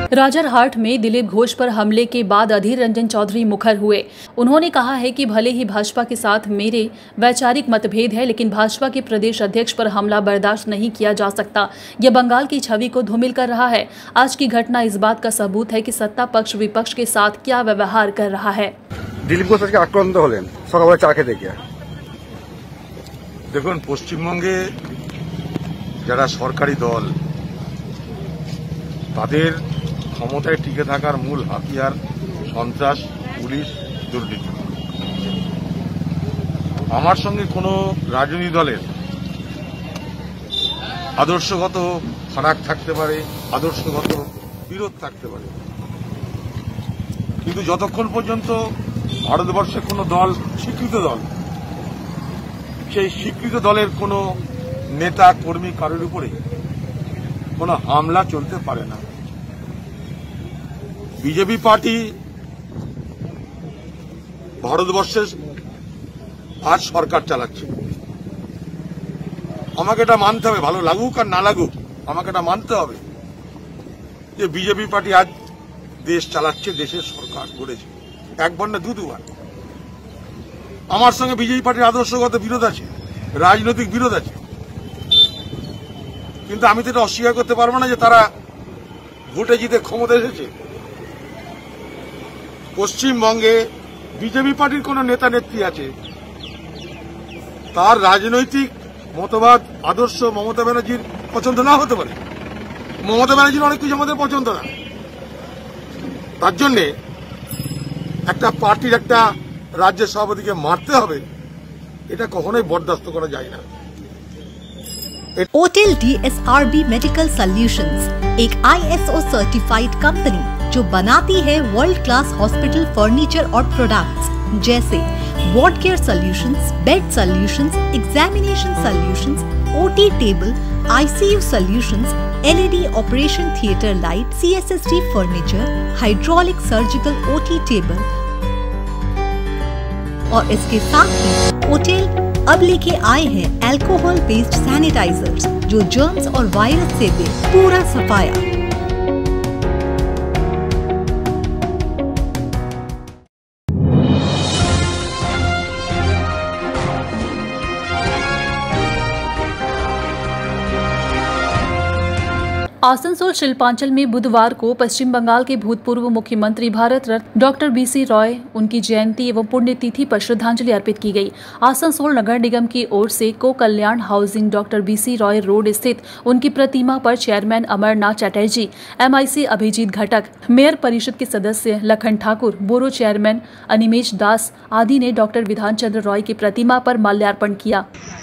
राजरहाट में दिलीप घोष पर हमले के बाद अधीर रंजन चौधरी मुखर हुए। उन्होंने कहा है कि भले ही भाजपा के साथ मेरे वैचारिक मतभेद है, लेकिन भाजपा के प्रदेश अध्यक्ष पर हमला बर्दाश्त नहीं किया जा सकता। यह बंगाल की छवि को धूमिल कर रहा है। आज की घटना इस बात का सबूत है कि सत्ता पक्ष विपक्ष के साथ क्या व्यवहार कर रहा है। दिलीप घोष आज आक्रांत हलेन सकाल चा खेते गিয়ে देखुन पश्चिमबंगे যারা সরকারি দল তাদের ক্ষমতায় টিকে থাকার মূল হাতিয়ার সন্ত্রাস, পুলিশ, দুর্নীতি। আমার সঙ্গে কোনো রাজনৈতিক দলের আদর্শগত ফারাক থাকতে পারে, আদর্শগত বিরোধ থাকতে পারে, কিন্তু যতক্ষণ পর্যন্ত ভারতবর্ষে কোনো দল স্বীকৃত দল, সেই স্বীকৃত দলের কোনো নেতা কর্মী কারোর উপরে কোনো হামলা চলতে পারে না। বিজেপি পার্টি ভারতবর্ষের আজ সরকার চালাচ্ছে। আমাকে এটা মানতে হবে, ভালো লাগুক আর না লাগুক আমাকে এটা মানতে হবে যে বিজেপি পার্টি আজ দেশ চালাচ্ছে, দেশের সরকার গড়েছে। একবার না দুবার। আমার সঙ্গে বিজেপি পার্টির আদর্শগত বিরোধ আছে, রাজনৈতিক বিরোধ আছে, কিন্তু আমি তো এটা অস্বীকার করতে পারবো না যে তারা ভোটে জিতে ক্ষমতা এসেছে। পশ্চিমবঙ্গে বিজেপি পার্টির কোন নেতা নেত্রী আছে, তার রাজনৈতিক মতবাদ আদর্শ মমতা ব্যানার্জির পছন্দ না হতে পারে। মমতা ব্যানার্জির অনেক কিছু আমাদের পছন্দ না। তার জন্যে একটা পার্টির একটা রাজ্যের সভাপতিকে মারতে হবে, এটা কখনোই বরদাস্ত করা যায় না। ओटेल DSRB मेडिकल सॉल्यूशंस एक ISO सर्टिफाइड कंपनी जो बनाती है वर्ल्ड क्लास हॉस्पिटल फर्नीचर और प्रोडक्ट्स जैसे ward care solutions, bed solutions, examination solutions, OT table, ICU solutions, LED operation theatre light, CSST furniture, hydraulic surgical OT table और इसके साथ ही ओटेल अब लेके आए हैं अल्कोहल बेस्ड सैनिटाइजर्स जो जर्म्स और वायरस से दे पूरा सफाया। आसनसोल शिल्पांचल में बुधवार को पश्चिम बंगाल के भूतपूर्व मुख्यमंत्री भारत रत्न डॉक्टर BC रॉय उनकी जयंती एवं पुण्यतिथि पर श्रद्धांजलि अर्पित की गई। आसनसोल नगर निगम की ओर से को Kalyan housing doctor BC Roy road स्थित उनकी प्रतिमा पर chairman Amarnath Chatterjee, MIC Abhijit Ghatak, mayor परिषद के सदस्य लखन ठाकुर, बोरो चेयरमैन अनिमेश दास आदि ने डॉक्टर विधान चंद्र रॉय की प्रतिमा पर माल्यार्पण किया।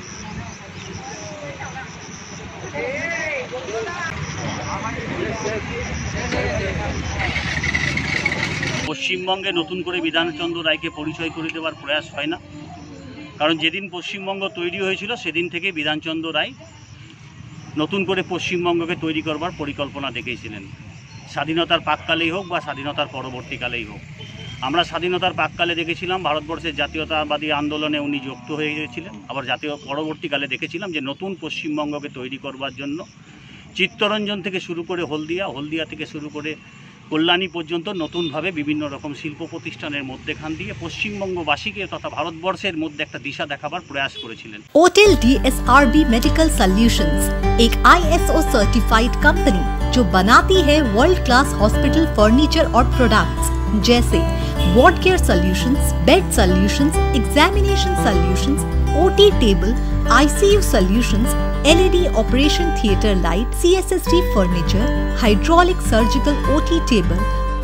পশ্চিমবঙ্গে নতুন করে বিধানচন্দ্র রায়কে পরিচয় করে দেওয়ার প্রয়াস হয় না, কারণ যেদিন পশ্চিমবঙ্গ তৈরি হয়েছিল সেদিন থেকে বিধানচন্দ্র রায় নতুন করে পশ্চিমবঙ্গকে তৈরি করবার পরিকল্পনা দেখেছিলেন। স্বাধীনতার প্রাককালেই হোক বা স্বাধীনতার পরবর্তীকালেই হোক। আমরা স্বাধীনতার প্রাককালে দেখেছিলাম ভারতবর্ষের জাতীয়তাবাদী আন্দোলনে উনি যুক্ত হয়ে গিয়েছিলেন, আবার পরবর্তীকালে দেখেছিলাম যে নতুন পশ্চিমবঙ্গকে তৈরি করবার জন্য চিত্তরঞ্জন থেকে শুরু করে হলদিয়া থেকে শুরু করে কল্যাণী পর্যন্ত নতুনভাবে বিভিন্ন রকম শিল্প প্রতিষ্ঠানের মধ্যেখান দিয়ে পশ্চিমবঙ্গবাসীকে তথা ভারতবর্ষের মধ্যে একটা দিশা দেখাবার প্রয়াস করেছিলেন। ओटेल DSRB मेडिकल सॉल्यूशंस एक ISO सर्टिफाइड कंपनी जो बनाती है वर्ल्ड क्लास हॉस्पिटल फर्नीचर और प्रोडक्ट्स जैसे ward care solutions, bed solutions, examination solutions, OT table, ICU solutions, LED operation theatre light, CSST furniture, hydraulic surgical OT table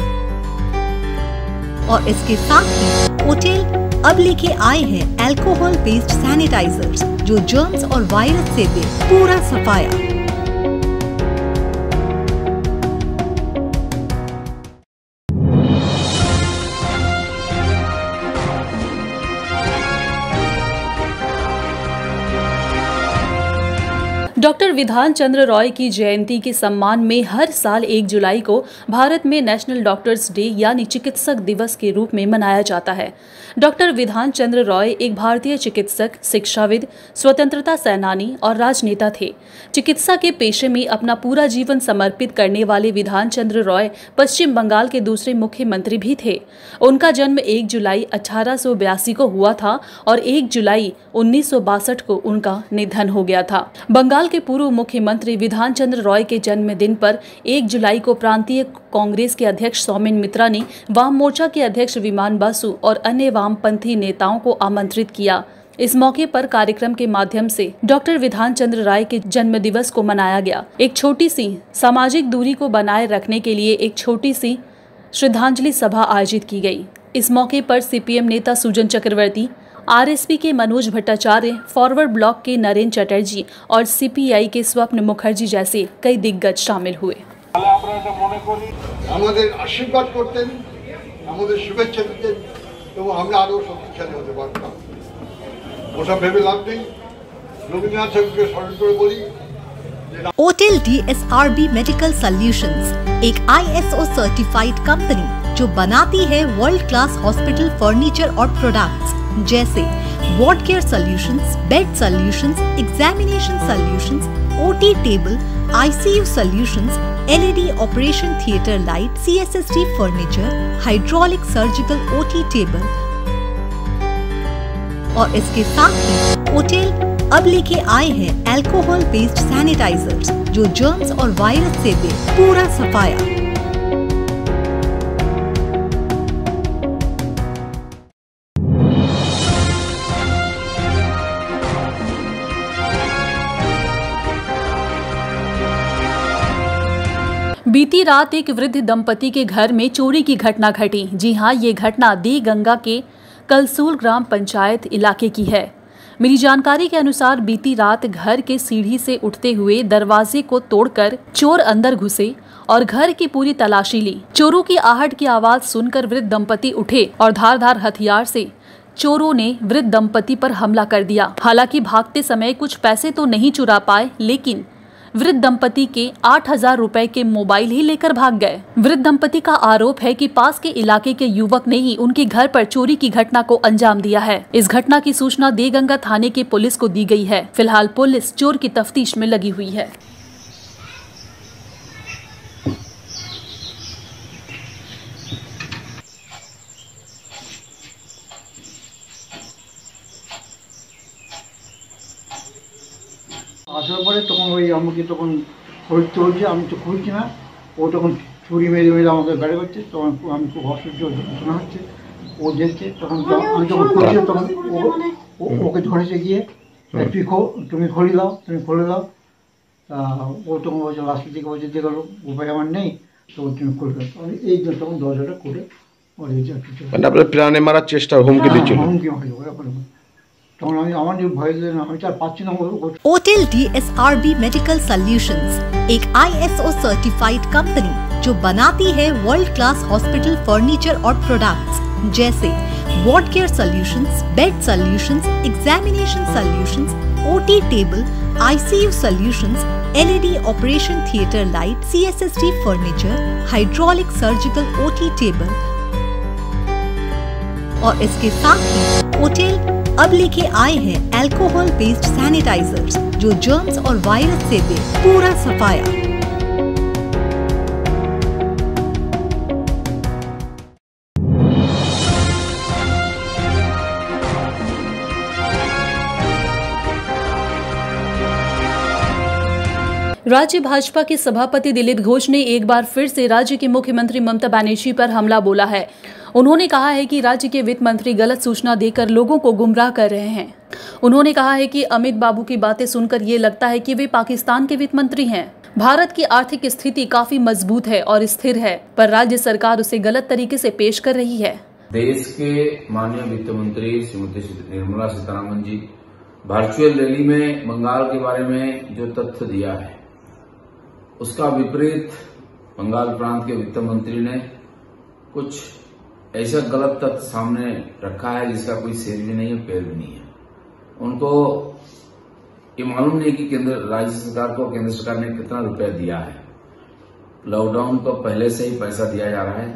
और इसके साथ ही ओटेल अब लेके आए हैं अल्कोहल बेस्ड सैनिटाइजर्स जो जर्म्स और वायरस से दे पूरा सफाया। डॉक्टर विधान चंद्र रॉय की जयंती के सम्मान में हर साल 1 जुलाई को भारत में नेशनल डॉक्टर्स डे यानी चिकित्सक दिवस के रूप में मनाया जाता है। डॉक्टर विधान चंद्र रॉय एक भारतीय चिकित्सक, शिक्षाविद, स्वतंत्रता सेनानी और राजनेता थे। चिकित्सा के पेशे में अपना पूरा जीवन समर्पित करने वाले विधान चंद्र रॉय पश्चिम बंगाल के दूसरे मुख्यमंत्री भी थे। उनका जन्म 1 जुलाई 1882 को हुआ था और 1 जुलाई 1962 को उनका निधन हो गया था। बंगाल के पूर्व मुख्यमंत्री विधान चंद्र रॉय के जन्मदिन पर 1 जुलाई को प्रांतीय कांग्रेस के अध्यक्ष सौमेन मित्रा ने वाम मोर्चा के अध्यक्ष विमान बासु और अन्य वामपंथी नेताओं को आमंत्रित किया। इस मौके पर कार्यक्रम के माध्यम से डॉक्टर विधान चंद्र राय के जन्म दिवस को मनाया गया। एक छोटी सी सामाजिक दूरी को बनाए रखने के लिए एक छोटी सी श्रद्धांजलि सभा आयोजित की गई। इस मौके पर सीपीएम नेता सुजन चक्रवर्ती, आरएसपी के मनोज भट्टाचार्य, फॉरवर्ड ब्लॉक के नरेंद्र चटर्जी और सीपीआई के स्वप्न मुखर्जी जैसे कई दिग्गज शामिल हुए। আমাদের আশীর্বাদ করতেন, আমাদের শুভেচ্ছা দিতেন এবং আমরা আরো শক্তিশালী হতে পারতাম। ওসব ভেবে লাভ নেই। রবীন্দ্রনাথ ঠাকুরকে স্মরণ করে বলি, ओटेल DSRB मेडिकल सॉल्यूशंस एक ISO सर्टिफाइड कंपनी जो बनाती है वर्ल्ड क्लास हॉस्पिटल फर्नीचर और प्रोडक्ट्स जैसे ward care solutions, bed solutions, examination solutions, OT table, ICU solutions, LED operation theatre light, CSST furniture, hydraulic surgical OT table और इसके साथ ही ओटेल अब लेके आए हैं अल्कोहल बेस्ड सैनिटाइजर्स जो जर्म्स और वायरस से दे पूरा सफाया। बीती रात एक वृद्ध दंपति के घर में चोरी की घटना घटी। जी हां, ये घटना दी गंगा के कलसूल ग्राम पंचायत इलाके की है। मिली जानकारी के अनुसार बीती रात घर के सीढ़ी से उठते हुए दरवाजे को तोड़कर चोर अंदर घुसे और घर की पूरी तलाशी ली। चोरों की आहट की आवाज सुनकर वृद्ध दंपति उठे और धारदार हथियार से चोरों ने वृद्ध दंपति पर हमला कर दिया। हालांकि भागते समय कुछ पैसे तो नहीं चुरा पाए, लेकिन वृद्ध दंपति के 8,000 रुपए के मोबाइल ही लेकर भाग गए। वृद्ध दंपति का आरोप है कि पास के इलाके के युवक ने ही उनके घर पर चोरी की घटना को अंजाम दिया है। इस घटना की सूचना देगंगा थाने के पुलिस को दी गई है। फिलहाल पुलिस चोर की तफ्तीश में लगी हुई है। আসার পরে তখন ওই আমাকে তখন চলছে, আমি তো খুঁজছি না, ও তখন ছুরি মেরে মেরে আমাকে গাড়ি করছে, তখন আমি খুব অসহ্য যন্ত্রণা হচ্ছে, ও দেখছে, তখন আমি যখন খুঁজছি তখন ওকে ধরেছে গিয়ে তুমি খুলে দাও, তুমি খুলে দাও। ও তখন বলছে রাস্তা থেকে বলছে যে গেলো উপায় আমার নেই, তখন তুমি খুলে দাও। এই জন্য তখন দরজাটা করে আপনার প্রাণে মারার চেষ্টা, হুমকি দিচ্ছিল, হুমকি মারি ওরকম। ओटेल DSRB मेडिकल सॉल्यूशंस एक ISO सर्टिफाइड कंपनी जो बनाती है वर्ल्ड क्लास हॉस्पिटल फर्नीचर और प्रोडक्ट्स जैसे ward care solutions, bed solutions, examination solutions, OT table, ICU solutions, LED operation theatre light, CSST furniture, hydraulic surgical OT table और इसके साथ ही ओटेल अब लेके आए हैं अल्कोहल बेस्ड सैनिटाइजर्स जो जर्म्स और वायरस से दे पूरा सफाया। राज्य भाजपा के सभापति दिलीप घोष ने एक बार फिर से राज्य के मुख्यमंत्री ममता बनर्जी पर हमला बोला है। उन्होंने कहा है कि राज्य के वित्त मंत्री गलत सूचना देकर लोगों को गुमराह कर रहे हैं। उन्होंने कहा है कि अमित बाबू की बातें सुनकर ये लगता है कि वे पाकिस्तान के वित्त मंत्री हैं। भारत की आर्थिक स्थिति काफी मजबूत है और स्थिर है, पर राज्य सरकार उसे गलत तरीके से पेश कर रही है। देश के माननीय वित्त मंत्री श्रीमती निर्मला सीतारमण जी वर्चुअल रैली में बंगाल के बारे में जो तथ्य दिया है उसका विपरीत बंगाल प्रांत के वित्त मंत्री ने कुछ ऐसा गलत तथ्य सामने रखा है जिसका कोई सिर भी नहीं है, पैर भी नहीं है। उनको ये मालूम नहीं कि राज्य सरकार को केंद्र सरकार ने कितना रुपया दिया है। लॉकडाउन को पहले से ही पैसा दिया जा रहा है।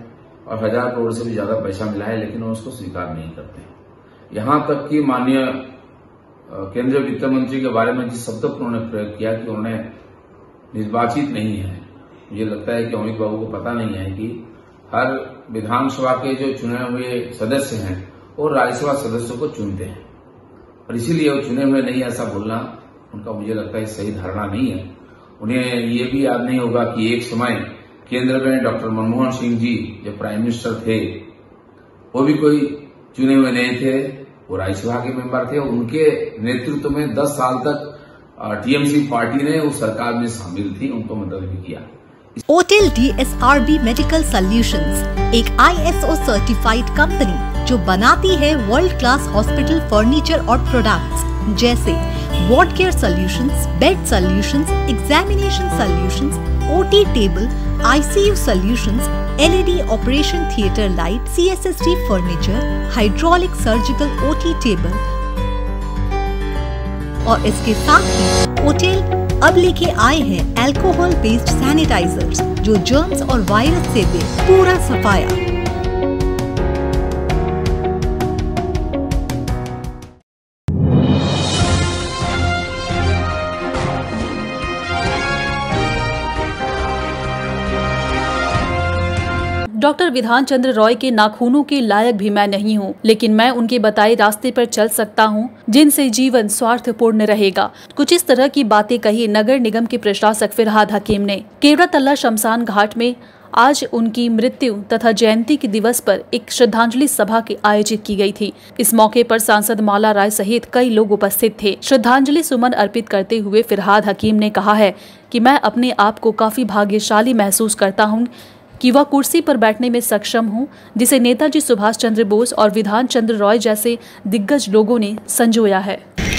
और 1000 करोड़ से भी ज्यादा पैसा मिला है, लेकिन वो उसको स्वीकार नहीं करते। यहां तक कि माननीय केंद्रीय वित्त मंत्री के बारे में जिस शब्द उन्होंने प्रयोग किया कि उन्हें निर्वाचित नहीं है, मुझे लगता है कि अमित बाबू को पता नहीं है कि हर विधानसभा के जो चुने हुए सदस्य हैं वो राज्यसभा सदस्यों को चुनते हैं, और इसीलिए वो चुने हुए नहीं, ऐसा बोलना उनका मुझे लगता है सही धारणा नहीं है। उन्हें ये भी याद नहीं होगा कि एक समय केंद्र में डॉक्टर मनमोहन सिंह जी जो प्राइम मिनिस्टर थे, वो भी कोई चुने हुए नहीं थे, वो राज्यसभा के मेंबर थे। उनके नेतृत्व में 10 साल तक टीएमसी पार्टी ने उस सरकार में शामिल थी, उनको मदद भी किया। ओटेल DSRB मेडिकल सॉल्यूशंस एक ISO सर्टिफाइड कंपनी जो बनाती है वर्ल्ड क्लास हॉस्पिटल फर्नीचर और प्रोडक्ट्स जैसे ward care solutions, bed solutions, examination solutions, OT table, ICU solutions, LED operation theatre light, CSST furniture, hydraulic surgical OT table, और इसके साथ ही ओटेल अब लेके आए हैं अल्कोहल बेस्ड सैनिटाइजर्स जो जर्म्स और वायरस से दे पूरा सफाया। डॉक्टर विधान चंद्र रॉय के नाखूनों के लायक भी मैं नहीं हूँ, लेकिन मैं उनके बताए रास्ते पर चल सकता हूँ जिनसे जीवन स्वार्थपूर्ण रहेगा। कुछ इस तरह की बातें कही नगर निगम के प्रशासक फिरहाद हकीम ने। केवड़ा तल्ला शमशान घाट में आज उनकी मृत्यु तथा जयंती के दिवस पर एक श्रद्धांजलि सभा के आयोजित की गई थी। इस मौके पर सांसद माला राय सहित कई लोग उपस्थित थे। श्रद्धांजलि सुमन अर्पित करते हुए फिरहाद हकीम ने कहा है कि मैं अपने आप को काफी भाग्यशाली महसूस करता हूँ कि वह कुर्सी पर बैठने में सक्षम हूं, जिसे नेताजी सुभाष चंद्र बोस और विधान चंद्र रॉय जैसे दिग्गज लोगों ने संजोया है।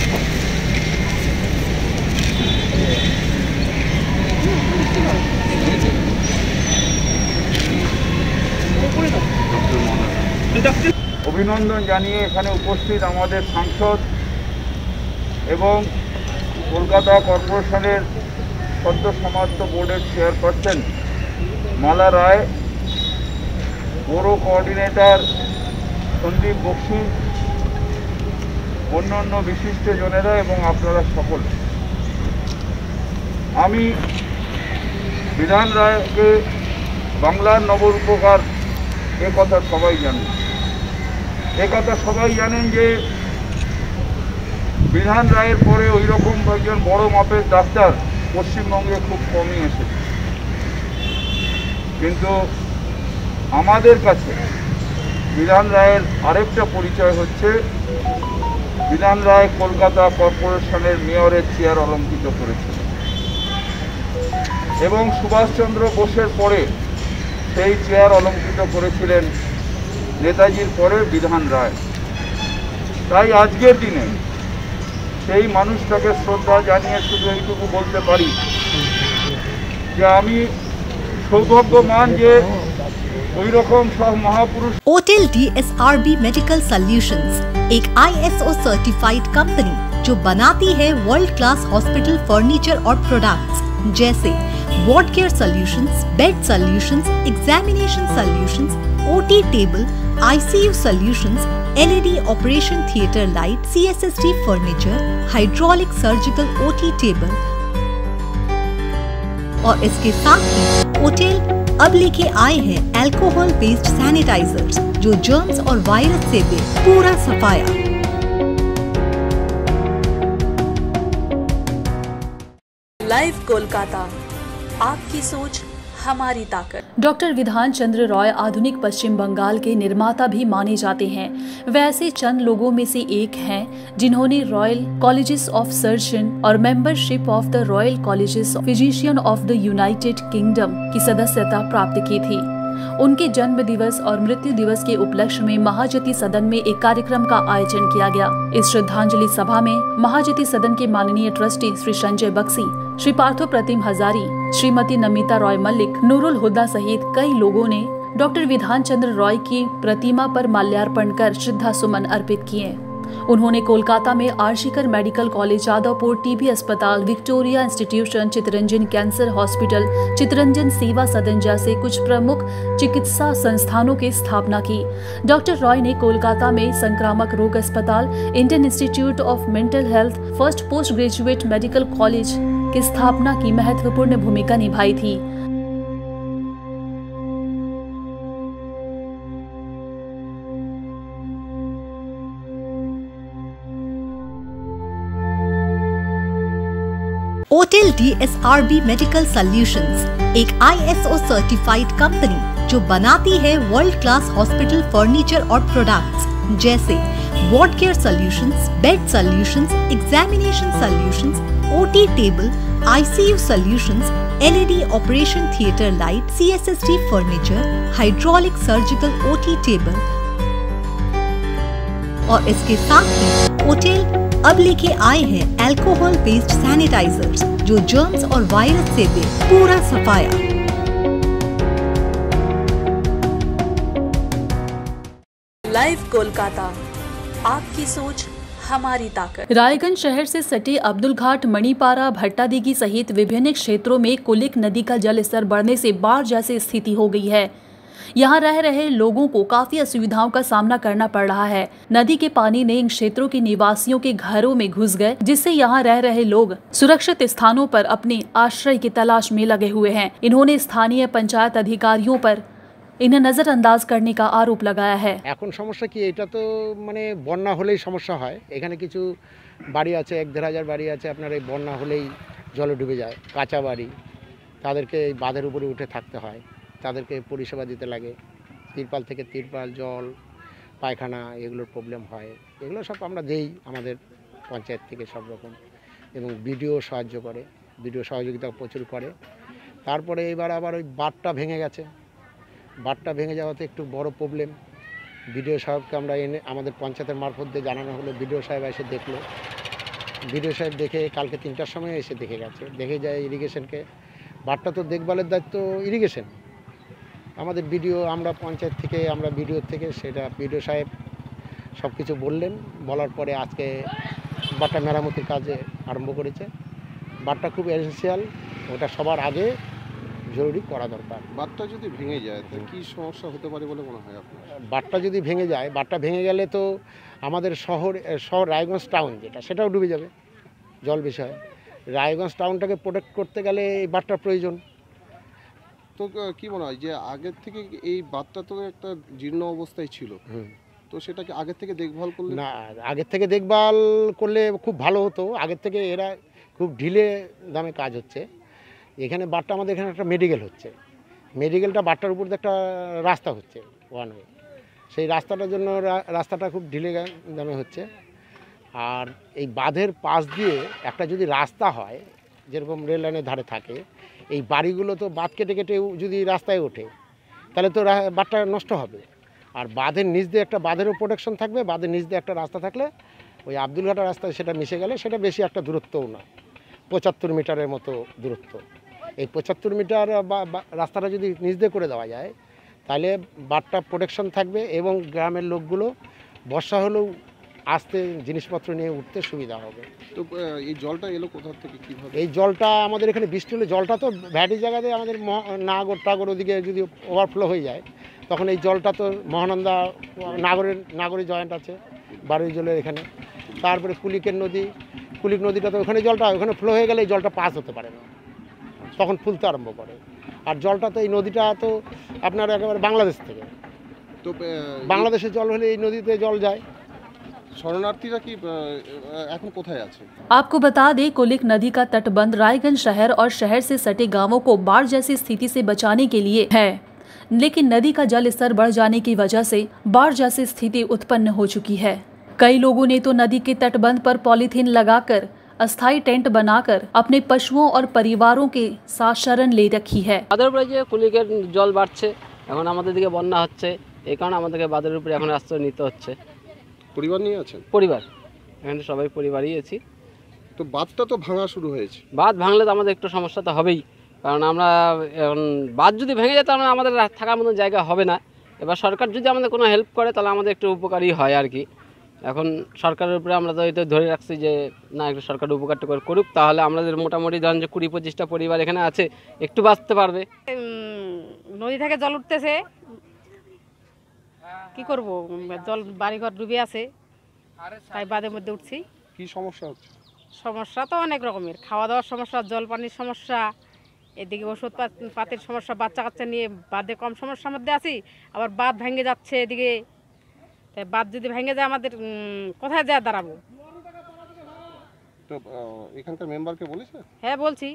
অভিনন্দন জানিয়ে এখানে উপস্থিত আমাদের সাংসদ এবং কলকাতা কর্পোরেশনের সদ্য সমাপ্ত বোর্ডের চেয়ারপারসন মালা রায়, পৌর কোঅর্ডিনেটর সন্দীপ বক্সি, অন্যান্য বিশিষ্টজনেরা এবং আপনারা সকল। আমি বিধান রায়কে বাংলার নবরূপকার এ কথা সবাই জানেন। এ কথা সবাই জানেন যে বিধান রায়ের পরে ওই রকম একজন বড় মাপের ডাক্তার পশ্চিমবঙ্গে খুব কমই এসেছে, কিন্তু আমাদের কাছে বিধান রায়ের আরেকটা পরিচয় হচ্ছে বিধান রায় কলকাতা কর্পোরেশনের মেয়রের চেয়ার অলঙ্কৃত করেছিল এবং সুভাষচন্দ্র বোসের পরে সেই চেয়ার অলঙ্কৃত করেছিলেন নেতাজির পরে বিধান রায়। তাই আজকের দিনে সেই মানুষটাকে শ্রদ্ধা জানিয়ে শুধু এইটুকু বলতে পারি যে আমি সৌভাগ্যমান যে ওই রকম সব মহাপুরুষ। ओटेल DSRB मेडिकल सॉल्यूशंस एक ISO सर्टिफाइड कंपनी जो बनाती है वर्ल्ड क्लास हॉस्पिटल फर्नीचर और प्रोडक्ट्स जैसे ward care solutions, bed solutions, examination solutions, OT table, ICU solutions, LED operation theatre light, CSST furniture, hydraulic surgical OT table, और इसके साथ ही ओटेल अब लेके आए हैं अल्कोहल बेस्ड सैनिटाइजर्स जो जर्म्स और वायरस से दे पूरा सफाया। लाइव कोलकाता, आपकी सोच हमारी ताकत। डॉक्टर विधान चंद्र रॉय आधुनिक पश्चिम बंगाल के निर्माता भी माने जाते हैं। वे ऐसे चंद लोगों में से एक हैं जिन्होंने रॉयल कॉलेजेस ऑफ सर्जन और membership of the royal colleges physician of the United Kingdom की सदस्यता प्राप्त की थी। उनके जन्म दिवस और मृत्यु दिवस के उपलक्ष्य में महाजति सदन में एक कार्यक्रम का आयोजन किया गया। इस श्रद्धांजलि सभा में महाजति सदन के माननीय ट्रस्टी श्री संजय बक्सी, श्री पार्थो प्रतिम हजारी, श्रीमती नमिता रॉय मलिक, नूरुल हुदा सहित कई लोगों ने डॉक्टर विधान चंद्र रॉय की प्रतिमा पर माल्यार्पण कर श्रद्धा सुमन अर्पित किए। उन्होंने कोलकाता में आर्शिकर मेडिकल कॉलेज, जादवपुर टीबी अस्पताल, Victoria institution, Chittaranjan cancer hospital, Chittaranjan Seva Sadan जैसे कुछ प्रमुख चिकित्सा संस्थानों की स्थापना की। डॉक्टर रॉय ने कोलकाता में संक्रामक रोग अस्पताल, Indian institute of mental health, first post graduate medical college की स्थापना की महत्वपूर्ण भूमिका निभाई थी। ओटेल DSRB मेडिकल सॉल्यूशंस एक ISO सर्टिफाइड कंपनी जो बनाती है वर्ल्ड क्लास हॉस्पिटल फर्नीचर और प्रोडक्ट्स जैसे ward care solutions, bed solutions, examination solutions, OT table, ICU solutions, LED operation theatre light, CSST furniture, hydraulic surgical OT table और इसके साथ ही ओटेल अब लेके आए हैं अल्कोहल बेस्ड सैनिटाइजर्स जो जर्म्स और वायरस से दे पूरा सफाया। लाइव कोलकाता, आपकी सोच हमारी ताकत। रायगंज शहर से सटे अब्दुल घाट, मणिपारा, भट्टादीगी सहित विभिन्न क्षेत्रों में कुलिक नदी का जल स्तर बढ़ने से बाढ़ जैसी स्थिति हो गई है। यहाँ रह रहे लोगों को काफी असुविधाओं का सामना करना पड़ रहा है। नदी के पानी ने इन क्षेत्रों के निवासियों के घरों में घुस गए, जिससे यहाँ रह रहे लोग सुरक्षित स्थानों पर अपने आश्रय की तलाश में लगे हुए हैं। इन्होंने स्थानीय पंचायत अधिकारियों पर इन्हें नजरअंदाज करने का आरोप लगाया है। এখন সমস্যা কি, এটা তো মানে বন্যা হলেই সমস্যা হয়। এখানে কিছু বাড়ি আছে, 1-1.5 বাড়ি আছে, আপনার এই বন্যা হলেই জলে ডুবে যায়, কাঁচা বাড়ি, তাদেরকে এই বাঁধের উপরে উঠে থাকতে হয়, তাদেরকে পরিষেবা দিতে লাগে। তিরপাল থেকে তিরপাল, জল, পায়খানা এগুলোর প্রবলেম হয়। এগুলো সব আমরা দেই আমাদের পঞ্চায়েত থেকে সব রকম, এবং বিডিও সাহায্য করে, বিডিও সহযোগিতা প্রচুর করে। তারপরে এবার আবার ওই বাঁধটা ভেঙে গেছে, বাঁধটা ভেঙে যাওয়াতে একটু বড় প্রবলেম। বিডিও সাহেবকে আমরা এনে আমাদের পঞ্চায়েতের মারফত দিয়ে জানানো হলো, বিডিও সাহেব এসে দেখলো। বিডিও সাহেব দেখে কালকে 3টার সময় এসে দেখে গেছে, দেখে যায় ইরিগেশনকে। বাঁধটা তো দেখভালের দায়িত্ব ইরিগেশন, আমাদের বিডিও, আমরা পঞ্চায়েত থেকে, আমরা বিডিও থেকে, সেটা বিডিও সাহেব সব কিছু বললেন। বলার পরে আজকে বাঁধটা মেরামতির কাজে আরম্ভ করেছে। বাঁধটা খুব এসেন্সিয়াল, ওটা সবার আগে জরুরি করা দরকার। বাঁধটা যদি ভেঙে যায় তো কী সমস্যা হতে পারে বলে মনে হয় আপনার? বাঁধটা যদি ভেঙে যায়, বাঁধটা ভেঙে গেলে তো আমাদের শহর রায়গঞ্জ টাউন যেটা, সেটাও ডুবে যাবে, জল বিষয়। রায়গঞ্জ টাউনটাকে প্রোটেক্ট করতে গেলে এই বাঁধটার প্রয়োজন। তো কি মনে হয় যে আগের থেকে এই বাঁধটা তো একটা জীর্ণ অবস্থায় ছিল, তো সেটাকে আগের থেকে দেখভাল করলে? না, আগের থেকে দেখভাল করলে খুব ভালো হতো। আগের থেকে এরা খুব ঢিলে দামে কাজ হচ্ছে। এখানে বাঁধটা, আমাদের এখানে একটা মেডিকেল হচ্ছে, মেডিকেলটা বাঁধটার উপর একটা রাস্তা হচ্ছে, ওয়ান ওয়ে। সেই রাস্তাটার জন্য রাস্তাটা খুব ঢিলে দামে হচ্ছে। আর এই বাঁধের পাশ দিয়ে একটা যদি রাস্তা হয়, যেরকম রেল লাইনের ধারে থাকে, এই বাড়িগুলো তো বাঁধ কেটে কেটে যদি রাস্তায় ওঠে তাহলে তো বাঁধটা নষ্ট হবে। আর বাঁধের নিচ দিয়ে একটা, বাঁধেরও প্রোটেকশন থাকবে, বাঁধের নিচ দিয়ে একটা রাস্তা থাকলে ওই আব্দুলঘাটের রাস্তায় সেটা মিশে গেলে সেটা বেশি একটা দূরত্বও না, 75 মিটারের মতো দূরত্ব। এই 75 মিটার রাস্তাটা যদি নিচ দিয়ে করে দেওয়া যায় তাহলে বাঁধটা প্রোটেকশন থাকবে এবং গ্রামের লোকগুলো বর্ষা হলেও আসতে, জিনিসপত্র নিয়ে উঠতে সুবিধা হবে। তো এই জলটা এলো কোথা থেকে, কীভাবে? এই জলটা আমাদের এখানে বৃষ্টি হলে, জলটা তো ভ্যাটি জায়গাতে আমাদের নাগর ওদিকে যদি ওভারফ্লো হয়ে যায়, তখন এই জলটা তো মহানন্দা নাগরী জয়েন্ট আছে বারুই জলের এখানে, তারপরে কুলিক নদীটা তো ওখানে, জলটা ওখানে ফ্লো হয়ে গেলে এই জলটা পাস হতে পারে না, তখন ফুলতে আরম্ভ করে। আর জলটা তো, এই নদীটা তো আপনার একেবারে বাংলাদেশ থেকে, তো বাংলাদেশের জল হলে এই নদীতে জল যায়। शरणार्थीरा की এখন কোথায় আছে? आपको बता दें, कुलिक नदी का तटबंध रायगंज शहर और शहर से सटे गांवों को बाढ़ जैसी स्थिति से बचाने के लिए है, लेकिन नदी का जल स्तर बढ़ जाने की वजह से बाढ़ जैसी स्थिति उत्पन्न हो चुकी है। कई लोगों ने तो नदी के तटबंध पर पॉलीथीन लगाकर अस्थायी टेंट बनाकर अपने पशुओं और परिवारों के साथ शरण ले रखी है। বাঁধের উপরে যে কুলিকের জল বাড়ছে, এখন আমাদের দিকে বন্যা হচ্ছে, এই কারণে আমাদেরকে বাঁধের উপরে এখন আশ্রয় নিতে হচ্ছে। পরিবার নিয়ে আছেন? পরিবার, এখানে সবাই পরিবারই আছি। তো বাঁধটা তো ভাঙা শুরু হয়েছে, বাঁধ ভাঙলে তো আমাদের একটু সমস্যা তো হবেই, কারণ আমরা এখন বাঁধ যদি ভেঙে যায় তাহলে আমাদের থাকার মতো জায়গা হবে না। এবার সরকার যদি আমাদের কোনো হেল্প করে তাহলে আমাদের একটু উপকারী হয় আর কি। এখন সরকারের উপরে আমরা তো এটা ধরে রাখছি যে না একটু সরকার উপকারটা করুক, তাহলে আমাদের মোটামুটি ধরেন যে 20-25টা পরিবার এখানে আছে একটু বাঁচতে পারবে। নদী থেকে জল উঠতেছে, কি করব, জল বাড়িঘর ডুবে আছে, তাই বাঁধের মধ্যে উঠছি। কি সমস্যা হচ্ছে? সমস্যা তো অনেক রকমের, খাওয়া দাওয়ার সমস্যা, জল পানির সমস্যা, এদিকে ওষুধ পাতির সমস্যা, বাচ্চা কাচ্চা নিয়ে বাঁধে কম সমস্যার মধ্যে আছি, আবার বাঁধ ভেঙে যাচ্ছে এদিকে। তাই বাঁধ যদি ভেঙে যায় আমাদের কোথায় যা দাঁড়াবো? তো এখানকার মেম্বারকে বলেছে? হ্যাঁ বলছি,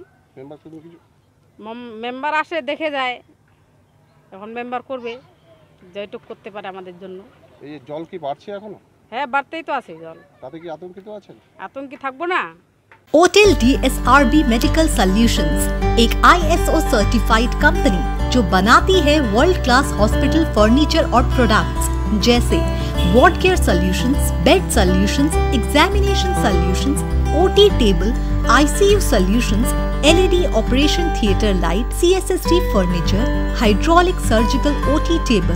মেম্বার আসে দেখে যায়, এখন মেম্বার করবে যেটুক করতে পারে আমাদের জন্য। এই জল কি বাড়ছে এখনো? হ্যাঁ বাড়তেই তো আছে জল। তাতে কি আতঙ্কিত আছেন? আতঙ্কি থাকবো না। ओटेल DSRB मेडिकल सॉल्यूशंस एक ISO सर्टिफाइड कंपनी जो बनाती है वर्ल्ड क्लास हॉस्पिटल फर्नीचर और प्रोडक्ट्स जैसे ward care solutions, bed solutions, examination solutions, OT table, ICU solutions, LED operation theatre light, CSST furniture, hydraulic surgical OT table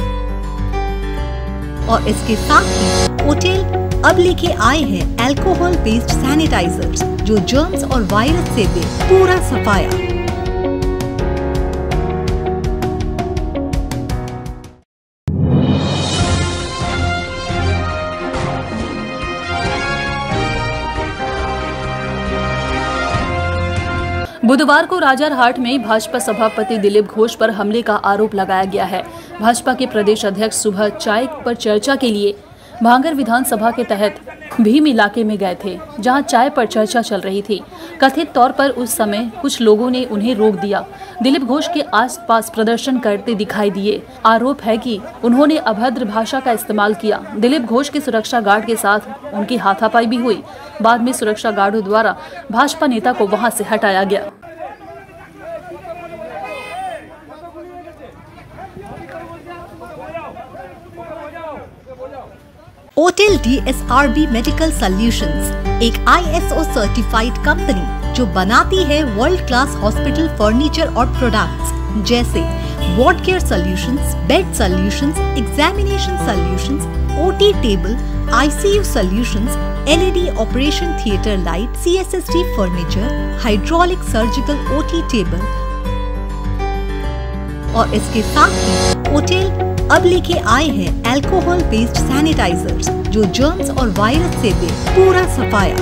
और इसके साथ ही ओटेल अब लेके आए हैं अल्कोहल बेस्ड सैनिटाइजर्स जो जर्म्स और वायरस से दे पूरा सफाया। बुधवार को राजारहाट में भाजपा सभापति दिलीप घोष पर हमले का आरोप लगाया गया है। भाजपा के प्रदेश अध्यक्ष सुबह चाय पर चर्चा के लिए भांगर विधानसभा के तहत भीम इलाके में गए थे, जहां चाय पर चर्चा चल रही थी। कथित तौर पर उस समय कुछ लोगों ने उन्हें रोक दिया। दिलीप घोष के आसपास प्रदर्शन करते दिखाई दिए। आरोप है कि उन्होंने अभद्र भाषा का इस्तेमाल किया। दिलीप घोष के सुरक्षा गार्ड के साथ उनकी हाथापाई भी हुई। बाद में सुरक्षा गार्डों द्वारा भाजपा नेता को वहां से हटाया गया। ओटेल DSRB मेडिकल सॉल्यूशंस एक ISO सर्टिफाइड कंपनी जो बनाती है वर्ल्ड क्लास हॉस्पिटल फर्नीचर और प्रोडक्ट्स जैसे ward care solutions, bed solutions, examination solutions, OT table, ICU solutions, LED operation theatre light, CSST furniture, hydraulic surgical OT table और इसके साथ ही ओटेल अब लेके आए हैं अल्कोहल बेस्ड सैनिटाइजर्स जो जर्म्स और वायरस से दे पूरा सफाया।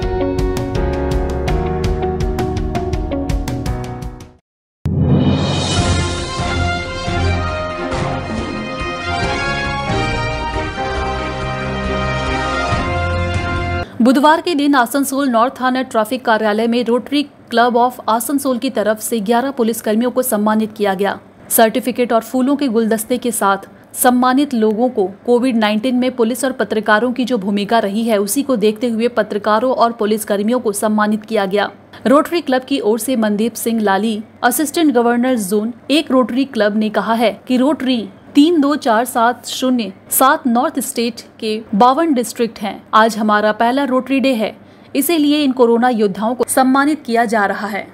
बुधवार के दिन आसनसोल नॉर्थ थाना ट्रैफिक कार्यालय में रोटरी क्लब ऑफ आसनसोल की तरफ से 11 पुलिसकर्मियों को सम्मानित किया गया। सर्टिफिकेट और फूलों के गुलदस्ते के साथ सम्मानित लोगों को कोविड-19 में पुलिस और पत्रकारों की जो भूमिका रही है उसी को देखते हुए पत्रकारों और पुलिसकर्मियों को सम्मानित किया गया। रोटरी क्लब की ओर से Mandeep Singh Lali, assistant governor zone 1 rotary club ने कहा है कि रोटरी 3-2-4-7-0-7 नॉर्थ स्टेट के 52 डिस्ट्रिक्ट हैं। आज हमारा पहला रोटरी डे है, इसीलिए इन कोरोना योद्धाओं को सम्मानित किया जा रहा है।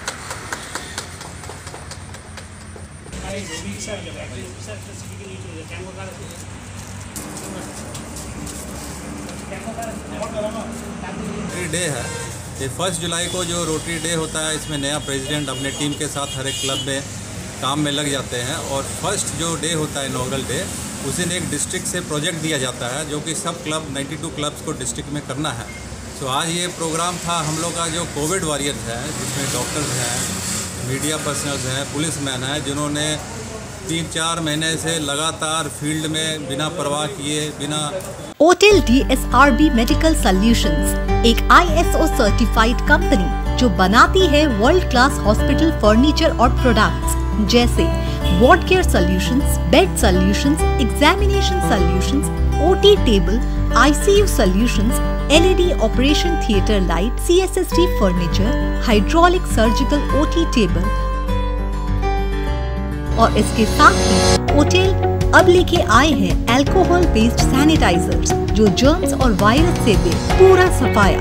रोटरी डे है ये 1 जुलाई को जो रोटरी डे होता है, इसमें नया प्रेसिडेंट अपने टीम के साथ हर एक क्लब में काम में लग जाते हैं और फर्स्ट जो डे होता है इनॉग्रल डे, उस दिन एक डिस्ट्रिक्ट से प्रोजेक्ट दिया जाता है जो कि सब क्लब 92 क्लब्स को डिस्ट्रिक्ट में करना है। तो आज ये प्रोग्राम था हम लोग का जो कोविड वॉरियर्स है, जिसमें डॉक्टर्स हैं, मीडिया पर्सनल्स हैं, पुलिसमैन हैं, जिन्होंने 3-4 महीने से लगातार फील्ड में बिना परवाह किए बिना ओटेल DSRB मेडिकल सॉल्यूशंस एक ISO सर्टिफाइड कंपनी जो बनाती है वर्ल्ड क्लास हॉस्पिटल फर्नीचर और प्रोडक्ट्स जैसे ward care solutions, bed solutions, examination solutions, OT table, ICU solutions, LED operation theatre light, CSST furniture, hydraulic surgical OT table और इसके साथ ही ओटेल अब लेके आए हैं अल्कोहल बेस्ड सैनिटाइजर्स जो जर्म्स और वायरस से दे पूरा सफाया।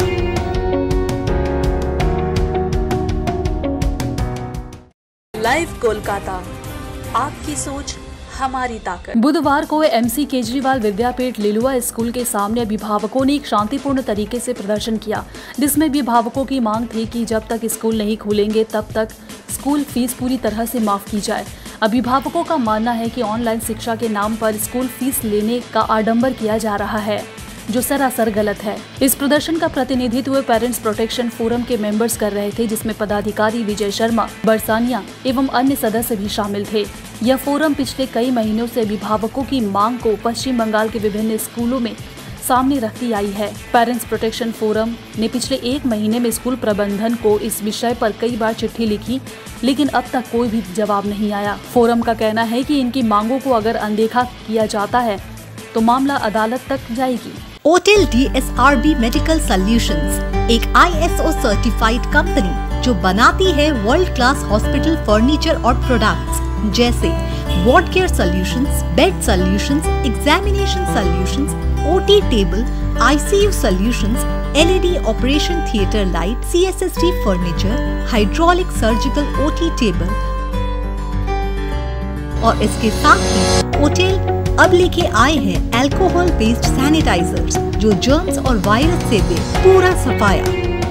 लाइव कोलकाता, आपकी सोच हमारी ताकत। बुधवार को MC केजरीवाल विद्यापीठ लिलुआ स्कूल के सामने अभिभावकों ने एक शांतिपूर्ण तरीके से प्रदर्शन किया, जिसमें अभिभावकों की मांग थी कि जब तक स्कूल नहीं खुलेंगे तब तक स्कूल फीस पूरी तरह से माफ की जाए। अभिभावकों का मानना है कि ऑनलाइन शिक्षा के नाम पर स्कूल फीस लेने का आडंबर किया जा रहा है, जो सरासर गलत है। इस प्रदर्शन का प्रतिनिधित्व पेरेंट्स प्रोटेक्शन फोरम के मेंबर्स कर रहे थे, जिसमें पदाधिकारी विजय शर्मा, बरसानिया एवं अन्य सदस्य भी शामिल थे। यह फोरम पिछले कई महीनों से अभिभावकों की मांग को पश्चिम बंगाल के विभिन्न स्कूलों में सामने रखती आई है। पेरेंट्स प्रोटेक्शन फोरम ने पिछले 1 महीने में स्कूल प्रबंधन को इस विषय पर कई बार चिट्ठी लिखी, लेकिन अब तक कोई भी जवाब नहीं आया। फोरम का कहना है कि इनकी मांगों को अगर अनदेखा किया जाता है तो मामला अदालत तक जाएगी। ओटेल DSRB मेडिकल सॉल्यूशंस एक ISO सर्टिफाइड कंपनी जो बनाती है वर्ल्ड क्लास हॉस्पिटल फर्नीचर और प्रोडक्ट्स जैसे ward care solutions, bed solutions, examination solutions, OT table, ICU solutions, LED operation theatre light, CSST furniture, hydraulic surgical OT table और इसके साथ ही ओटेल अब लेके आए हैं अल्कोहल बेस्ड सैनिटाइजर्स जो जर्म्स और वायरस से दे पूरा सफाया।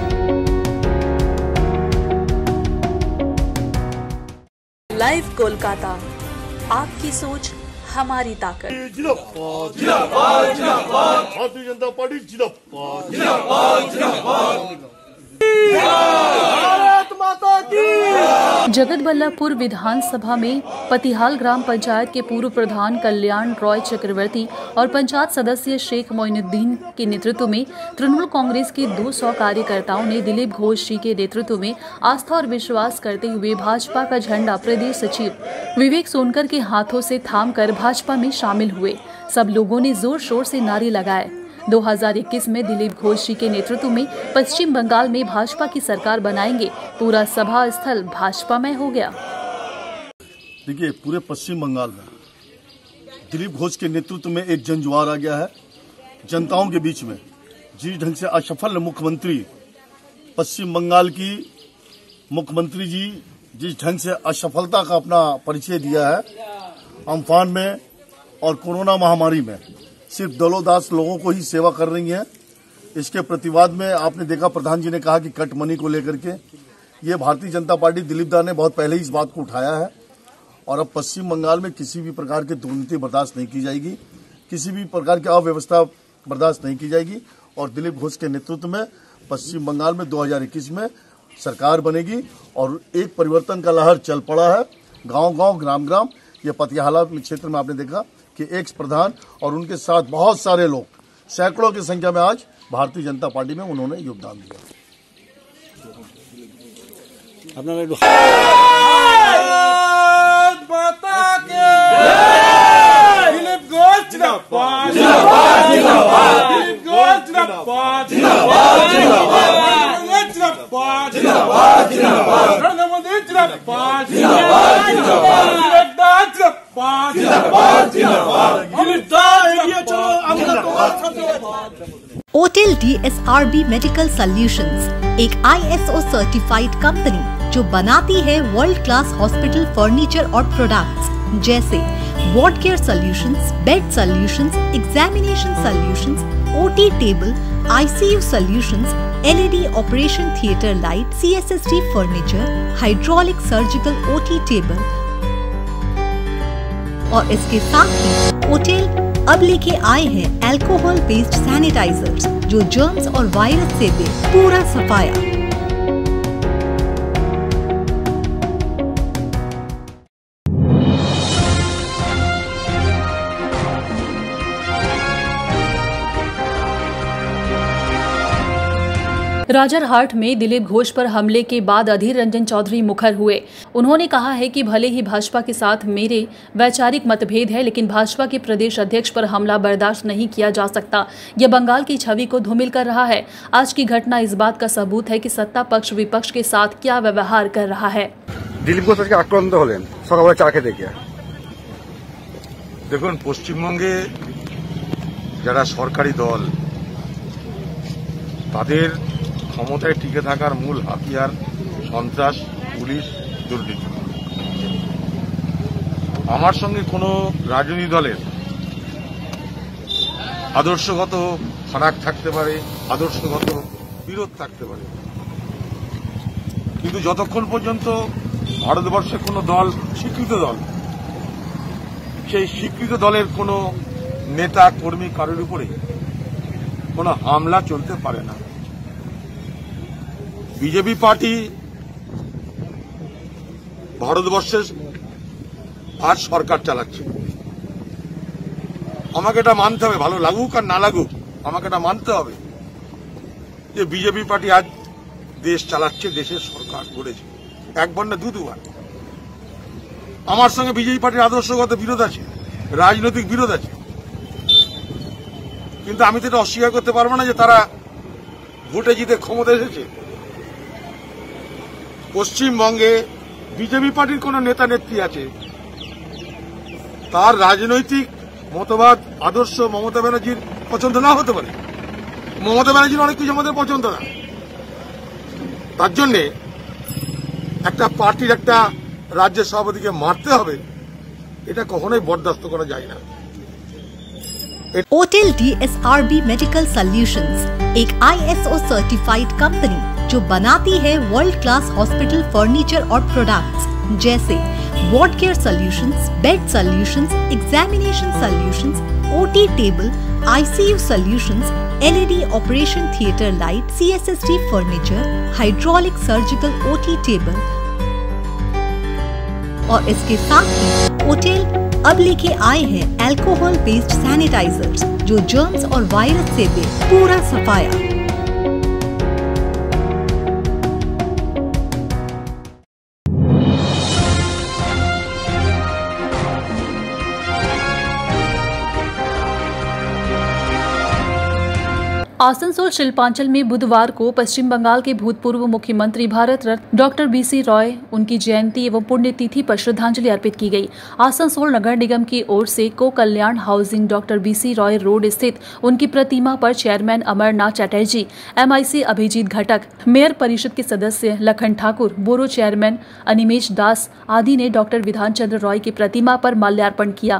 लाइव कोलकाता, आपकी सोच हमारी ताकत। जिंदाबाद जिंदाबाद जिंदाबाद भारतीय जनता पार्टी जिंदाबाद जिंदाबाद जिंदाबाद भारत माता की। जगतबल्लभपुर विधानसभा में पतिहाल ग्राम पंचायत के पूर्व प्रधान कल्याण रॉय चक्रवर्ती और पंचायत सदस्य शेख मोइनुद्दीन के नेतृत्व में तृणमूल कांग्रेस के 200 कार्यकर्ताओं ने दिलीप घोष जी के नेतृत्व में आस्था और विश्वास करते हुए भाजपा का झंडा प्रदेश सचिव विवेक सोनकर के हाथों से थामकर भाजपा में शामिल हुए। सब लोगों ने जोर शोर से नारे लगाए। 2021 में दिलीप घोष जी के नेतृत्व में पश्चिम बंगाल में भाजपा की सरकार बनाएंगे, पूरा सभा स्थल भाजपा में हो गया। देखिए, पूरे पश्चिम बंगाल में दिलीप घोष के नेतृत्व में एक जनजुआर आ गया है। जनताओं के बीच में जिस ढंग से असफल मुख्यमंत्री पश्चिम बंगाल की मुख्यमंत्री जी जिस ढंग से असफलता का अपना परिचय दिया है, अम्फान में और कोरोना महामारी में सिर्फ दलोदास लोगों को ही सेवा कर रही है। इसके प्रतिवाद में आपने देखा प्रधान जी ने कहा कि कट मनी को लेकर के ये भारतीय जनता पार्टी दिलीप दा ने बहुत पहले ही इस बात को उठाया है और अब पश्चिम बंगाल में किसी भी प्रकार की दुर्नीति बर्दाश्त नहीं की जाएगी, किसी भी प्रकार की अव्यवस्था बर्दाश्त नहीं की जाएगी और दिलीप घोष के नेतृत्व में पश्चिम बंगाल में 2021 में सरकार बनेगी और एक परिवर्तन का लहर चल पड़ा है। गांव-गांव, ग्राम-ग्राम, ये पतियाला क्षेत्र में आपने देखा कि एक्स प्रधान और उनके साथ बहुत सारे लोग, सैकड़ों की संख्या में आज भारतीय जनता पार्टी में उन्होंने योगदान दिया। दिलीप घोष जिंदाबाद जिंदाबाद दिलीप घोष जिंदाबाद जिंदाबाद जिंदाबाद जिंदाबाद जिंदाबाद नरेंद्र मोदी जिंदाबाद जिंदाबाद जिंदाबाद जिंदाबाद जिंदाबाद जिंदाबाद दिलीप दा इंडिया चलो आगे तो ओटेल DSRB मेडिकल सॉल्यूशंस एक ISO सर्टिफाइड कंपनी जो बनाती है वर्ल्ड क्लास हॉस्पिटल फर्नीचर और प्रोडक्ट्स जैसे ward care solutions, bed solutions, examination solutions, OT table, ICU solutions, LED operation theatre light, CSST furniture, hydraulic surgical OT table और इसके साथ ही ओटेल अब लेके आए हैं अल्कोहल बेस्ड सैनिटाइजर्स जो जर्म्स और वायरस से दे पूरा सफाया। राजरहाट में दिलीप घोष पर हमले के बाद अधीर रंजन चौधरी मुखर हुए। उन्होंने कहा है कि भले ही भाजपा के साथ मेरे वैचारिक मतभेद है, लेकिन भाजपा के प्रदेश अध्यक्ष पर हमला बर्दाश्त नहीं किया जा सकता। यह बंगाल की छवि को धूमिल कर रहा है। आज की घटना इस बात का सबूत है कि सत्ता पक्ष विपक्ष के साथ क्या व्यवहार कर रहा है। दिलीप घोष আজকে আক্রান্ত হলেন সকালবেলা চা খেতে গিয়ে। দেখুন, পশ্চিমবঙ্গে যারা সরকারি দল তাদের ক্ষমতায় টিকে থাকার মূল হাতিয়ার সন্ত্রাস, পুলিশ, দুর্নীতি। আমার সঙ্গে কোনো রাজনৈতিক দলের আদর্শগত ফারাক থাকতে পারে, আদর্শগত বিরোধ থাকতে পারে, কিন্তু যতক্ষণ পর্যন্ত ভারতবর্ষের কোনো দল স্বীকৃত দল, সেই স্বীকৃত দলের কোনো নেতা কর্মী কারোর উপরে কোনো হামলা চলতে পারে না। বিজেপি পার্টি ভারতবর্ষের আজ সরকার চালাচ্ছে। আমাকে এটা মানতে হবে, ভালো লাগুক আর না লাগুক, আমাকে এটা মানতে হবে যে বিজেপি পার্টি আজ দেশ চালাচ্ছে, দেশের সরকার গড়েছে, একবার না দুবার। আমার সঙ্গে বিজেপি পার্টির আদর্শগত বিরোধ আছে, রাজনৈতিক বিরোধ আছে, কিন্তু আমি তো এটা অস্বীকার করতে পারবো না যে তারা ভোটে জিতে ক্ষমতা এসেছে। পশ্চিমবঙ্গে বিজেপি পার্টির কোন নেতা নেত্রী আছে, তার রাজনৈতিক মতবাদ আদর্শ মমতা ব্যানার্জির পছন্দ না হতে পারে। মমতা ব্যানার্জির অনেক কিছু আমাদের পছন্দ না। তার জন্য একটা পার্টির একটা রাজ্যের সভাপতিকে মারতে হবে, এটা কখনোই বরদাস্ত করা যায় না। ओटेल DSRB मेडिकल सॉल्यूशंस एक ISO सर्टिफाइड कंपनी जो बनाती है वर्ल्ड क्लास हॉस्पिटल फर्नीचर और प्रोडक्ट्स जैसे ward care solutions, bed solutions, examination solutions, OT table, ICU solutions, LED operation theatre light, CSST furniture, hydraulic surgical OT table और इसके साथ ही ओटेल अब लेके आए हैं अल्कोहल बेस्ड सैनिटाइजर्स जो जर्म्स और वायरस से दे पूरा सफाया। आसनसोल शिल्पांचल में बुधवार को पश्चिम बंगाल के भूतपूर्व मुख्यमंत्री भारत रत्न डॉक्टर BC रॉय उनकी जयंती एवं पुण्यतिथि पर श्रद्धांजलि अर्पित की गई। आसनसोल नगर निगम की ओर से को Kalyan housing doctor BC Roy road स्थित उनकी प्रतिमा पर chairman Amarnath Chatterjee, MIC Abhijit Ghatak, mayor परिषद के सदस्य लखन ठाकुर, बोरो चेयरमैन अनिमेश दास आदि ने डॉक्टर विधान चंद्र रॉय की प्रतिमा पर माल्यार्पण किया।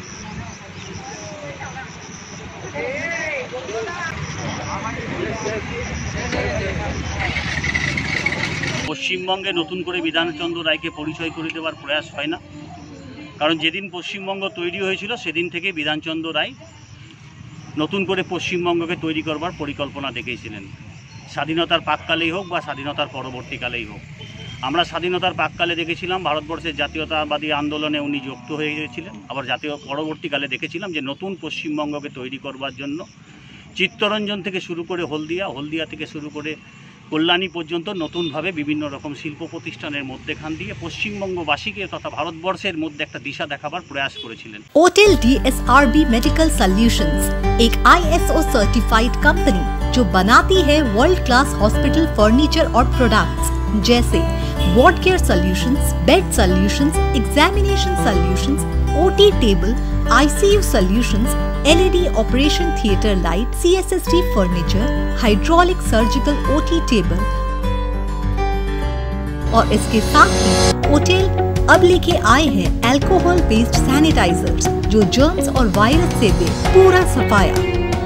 পশ্চিমবঙ্গে নতুন করে বিধানচন্দ্র রায়কে পরিচয় করে দেওয়ার প্রয়াস হয় না, কারণ যেদিন পশ্চিমবঙ্গ তৈরি হয়েছিল সেদিন থেকে বিধানচন্দ্র রায় নতুন করে পশ্চিমবঙ্গকে তৈরি করবার পরিকল্পনা দেখেছিলেন। স্বাধীনতার প্রাককালেই হোক বা স্বাধীনতার পরবর্তীকালেই হোক। আমরা স্বাধীনতার প্রাককালে দেখেছিলাম ভারতবর্ষের জাতীয়তাবাদী আন্দোলনে উনি যুক্ত হয়ে গিয়েছিলেন, আবার জাতীয় পরবর্তীকালে দেখেছিলাম যে নতুন পশ্চিমবঙ্গকে তৈরি করবার জন্য চিত্তরঞ্জন থেকে শুরু করে হলদিয়া থেকে শুরু করে কল্যাণী পর্যন্ত নতুনভাবে বিভিন্ন রকম শিল্প প্রতিষ্ঠানের মধ্যেখান দিয়ে পশ্চিমবঙ্গবাসীকে তথা ভারতবর্ষের মধ্যে একটা দিশা দেখাবার প্রয়াস করেছিলেন। ओटेल DSRB मेडिकल सॉल्यूशंस एक ISO सर्टिफाइड कंपनी जो बनाती है वर्ल्ड क्लास हॉस्पिटल फर्नीचर और प्रोडक्ट्स जैसे ward care solutions, bed solutions, examination solutions, OT table, ICU solutions, LED operation theatre light, CSST furniture, hydraulic surgical OT table और इसके साथ ही ओटेल अब लेके आए हैं अल्कोहल बेस्ड सैनिटाइजर्स जो जर्म्स और वायरस से दे पूरा सफाया।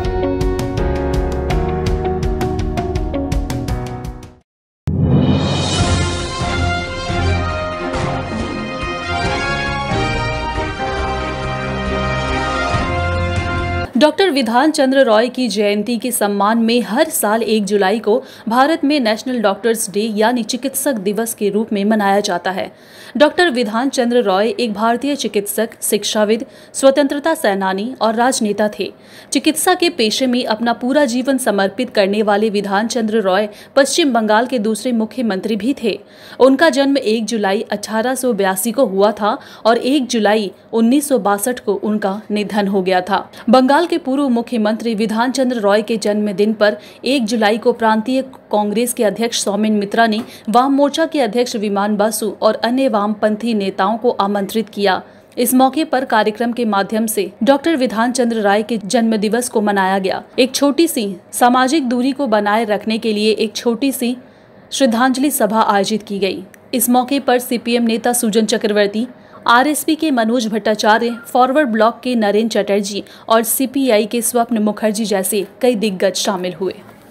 डॉक्टर विधान चंद्र रॉय की जयंती के सम्मान में हर साल 1 जुलाई को भारत में नेशनल डॉक्टर्स डे यानी चिकित्सक दिवस के रूप में मनाया जाता है। डॉक्टर विधान चंद्र रॉय एक भारतीय चिकित्सक, शिक्षाविद, स्वतंत्रता सेनानी और राजनेता थे। चिकित्सा के पेशे में अपना पूरा जीवन समर्पित करने वाले विधान चंद्र रॉय पश्चिम बंगाल के दूसरे मुख्यमंत्री भी थे। उनका जन्म 1 जुलाई 1882 को हुआ था और 1 जुलाई 1962 को उनका निधन हो गया था। बंगाल के पूर्व मुख्यमंत्री विधान चंद्र रॉय के जन्मदिन पर 1 जुलाई को प्रांतीय कांग्रेस के अध्यक्ष सौमेन मित्रा ने वाम मोर्चा के अध्यक्ष विमान बासु और अन्य वामपंथी नेताओं को आमंत्रित किया। इस मौके पर कार्यक्रम के माध्यम से डॉक्टर विधान चंद्र राय के जन्म दिवस को मनाया गया। एक छोटी सी सामाजिक दूरी को बनाए रखने के लिए एक छोटी सी श्रद्धांजलि सभा आयोजित की गई। इस मौके पर CPM नेता सुजन चक्रवर्ती, आरएसपी के मनोज भट्टाचार्य, फॉरवर्ड ब्लॉक के नरेंद्र चटर्जी और सीपीआई के स्वप्न मुखर्जी जैसे कई दिग्गज शामिल हुए।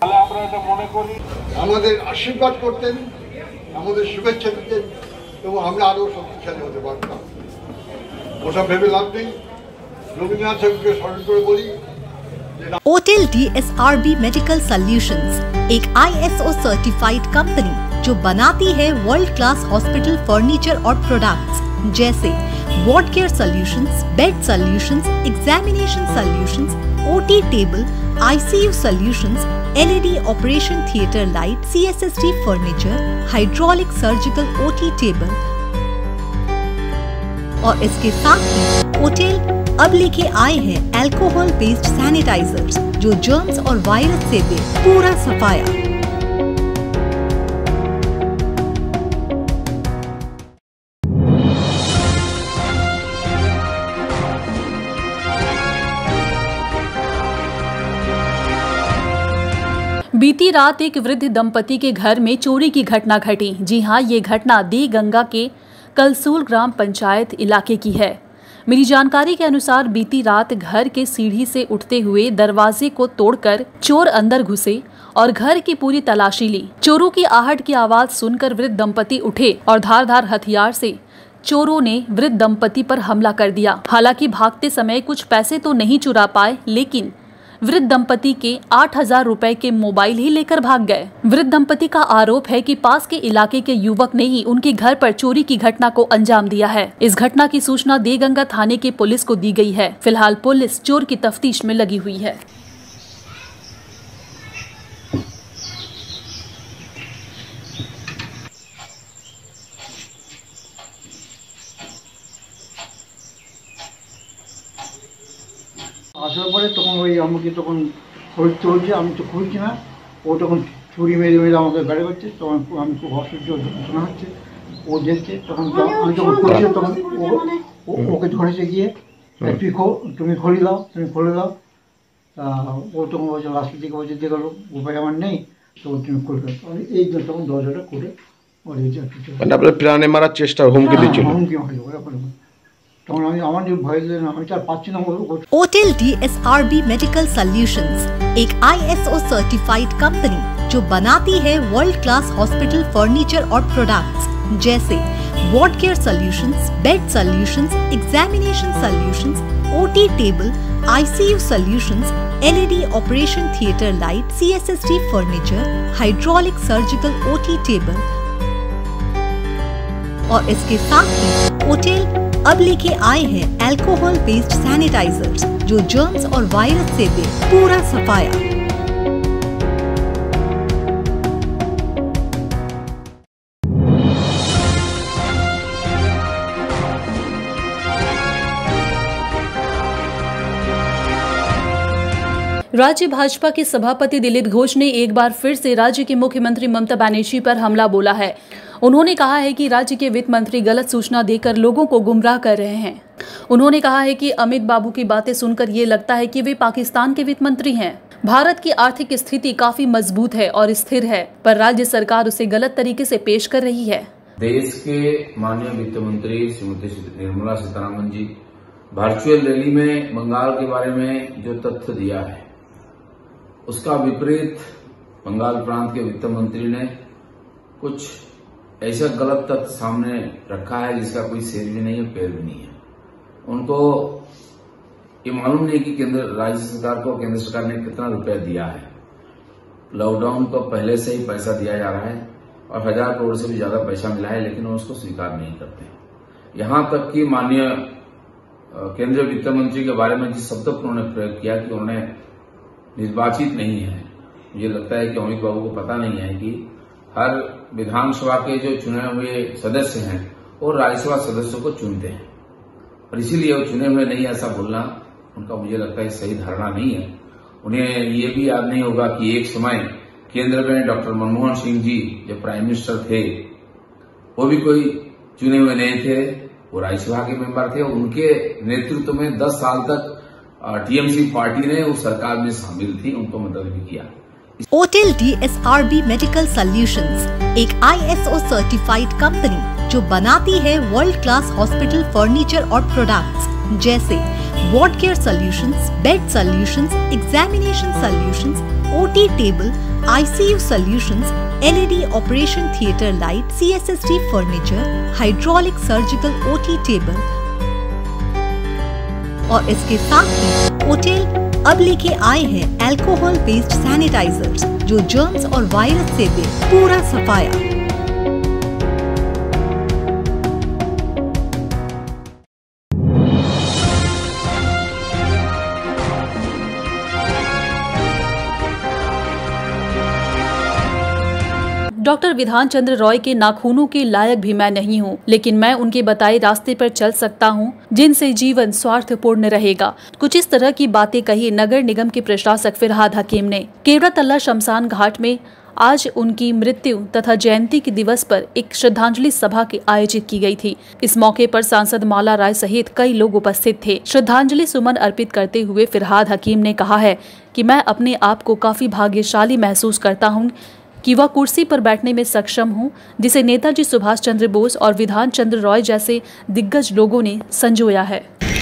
আমাদের আশীর্বাদ করতেন, আমাদের শুভেচ্ছা দিতেন এবং আমরা আরো শক্তিশালী হতে পারতাম। ওসব ভেবে লাভ নেই। রবীন্দ্রনাথ ঠাকুরকে স্মরণ করে বলি, ओटेल DSRB मेडिकल सॉल्यूशंस एक ISO सर्टिफाइड कंपनी जो बनाती है वर्ल्ड क्लास हॉस्पिटल फर्नीचर और प्रोडक्ट्स जैसे ward care solutions, bed solutions, examination solutions, OT table, ICU solutions, LED operation theatre light, CSST furniture, hydraulic surgical OT table और इसके साथ ही ओटेल अब लेके आए हैं अल्कोहल बेस्ड सैनिटाइजर्स जो जर्म्स और वायरस से दे पूरा सफाया। बीती रात एक वृद्ध दंपति के घर में चोरी की घटना घटी। जी हां, ये घटना दी गंगा के कलसूल ग्राम पंचायत इलाके की है। मिली जानकारी के अनुसार बीती रात घर के सीढ़ी से उठते हुए दरवाजे को तोड़कर चोर अंदर घुसे और घर की पूरी तलाशी ली। चोरों की आहट की आवाज सुनकर वृद्ध दंपति उठे और धारदार हथियार से चोरों ने वृद्ध दंपति पर हमला कर दिया। हालांकि भागते समय कुछ पैसे तो नहीं चुरा पाए, लेकिन वृद्ध दंपति के 8,000 रुपए के मोबाइल ही लेकर भाग गए। वृद्ध दंपति का आरोप है कि पास के इलाके के युवक ने ही उनके घर पर चोरी की घटना को अंजाम दिया है। इस घटना की सूचना देगंगा थाने के पुलिस को दी गई है। फिलहाल पुलिस चोर की तफ्तीश में लगी हुई है। আসার পরে তখন ওই আমাকে তখন খোঁজতে হচ্ছে, আমি তো খুঁজছি না, ও তখন ছুরি মেরে মেরে আমাকে গাড়ি করছে, তখন আমি খুব অসহ্য যন্ত্রণা হচ্ছে, ও দেখছে, তখন আমি যখন খুঁজছি তখন ওকে ধরেছে গিয়ে তুমি খুলে দাও, তুমি খুলে দাও। তা ও তখন বলছে রাস্তা থেকে বলছে দেখো উপায় আমার নেই, তো তুমি খুলে দাও। এই তখন দরজাটা করে ওর এই আপনার প্রাণে মারার চেষ্টা, হুমকি দিচ্ছিল, হুমকি মারি ओटेल DSRB मेडिकल सॉल्यूशंस एक ISO सर्टिफाइड कंपनी जो बनाती है वर्ल्ड क्लास हॉस्पिटल फर्नीचर और प्रोडक्ट्स जैसे ward care solutions, bed solutions, examination solutions, OT table, ICU solutions, LED operation theatre light, CSST furniture, hydraulic surgical OT table और इसके साथ ही ओटेल अब लेके आए हैं अल्कोहल बेस्ड सैनिटाइजर्स जो जर्म्स और वायरस से दे पूरा सफाया। राज्य भाजपा के सभापति दिलीप घोष ने एक बार फिर से राज्य के मुख्यमंत्री ममता बनर्जी पर हमला बोला है। उन्होंने कहा है कि राज्य के वित्त मंत्री गलत सूचना देकर लोगों को गुमराह कर रहे हैं। उन्होंने कहा है कि अमित बाबू की बातें सुनकर ये लगता है कि वे पाकिस्तान के वित्त मंत्री हैं। भारत की आर्थिक स्थिति काफी मजबूत है और स्थिर है, पर राज्य सरकार उसे गलत तरीके से पेश कर रही है। देश के माननीय वित्त मंत्री श्रीमती निर्मला सीतारमण जी वर्चुअल रैली में बंगाल के बारे में जो तथ्य दिया है उसका विपरीत बंगाल प्रांत के वित्त मंत्री ने कुछ ऐसा गलत तथ्य सामने रखा है जिसका कोई सिर भी नहीं है, पैर भी नहीं है। उनको ये मालूम नहीं कि राज्य सरकार को केंद्र सरकार ने कितना रुपया दिया है। लॉकडाउन को पहले से ही पैसा दिया जा रहा है और 1000 करोड़ से भी ज्यादा पैसा मिला है, लेकिन वो उसको स्वीकार नहीं करते। यहां तक कि माननीय केंद्रीय वित्त मंत्री के बारे में जिस शब्द उन्होंने प्रयोग किया कि उन्होंने निर्वाचित नहीं है, मुझे लगता है कि अमित बाबू को पता नहीं है कि हर विधानसभा के जो चुने हुए सदस्य हैं वो राज्यसभा सदस्यों को चुनते हैं और इसीलिए वो चुने हुए नहीं, ऐसा बोलना उनका मुझे लगता है सही धारणा नहीं है। उन्हें ये भी याद नहीं होगा कि एक समय केंद्र में डॉक्टर मनमोहन सिंह जी जो प्राइम मिनिस्टर थे वो भी कोई चुने हुए नहीं थे, वो राज्यसभा के मेंबर थे। उनके नेतृत्व में 10 साल तक टीएमसी पार्टी ने उस सरकार में शामिल थी, उनको मदद भी किया। ओटेल DSRB मेडिकल सॉल्यूशंस एक ISO सर्टिफाइड कंपनी जो बनाती है वर्ल्ड क्लास हॉस्पिटल फर्नीचर और प्रोडक्ट्स जैसे ward care solutions, bed solutions, examination solutions, OT table, ICU solutions, LED operation theatre light, CSST furniture, hydraulic surgical OT table और इसके साथ ही होटल अब लेके आए हैं अल्कोहल बेस्ड सैनिटाइजर्स जो जर्म्स और वायरस से दे पूरा सफाया। डॉक्टर विधान चंद्र रॉय के नाखूनों के लायक भी मैं नहीं हूँ, लेकिन मैं उनके बताए रास्ते पर चल सकता हूँ जिनसे जीवन स्वार्थपूर्ण रहेगा। कुछ इस तरह की बातें कही नगर निगम के प्रशासक फिरहाद हकीम ने। केवड़ा तल्ला शमशान घाट में आज उनकी मृत्यु तथा जयंती के दिवस पर एक श्रद्धांजलि सभा की आयोजित की गई थी। इस मौके पर सांसद माला राय सहित कई लोग उपस्थित थे। श्रद्धांजलि सुमन अर्पित करते हुए फिरहाद हकीम ने कहा है कि मैं अपने आप को काफी भाग्यशाली महसूस करता हूँ कि वह कुर्सी पर बैठने में सक्षम हूं, जिसे नेताजी सुभाष चंद्र बोस और विधान चंद्र रॉय जैसे दिग्गज लोगों ने संजोया है।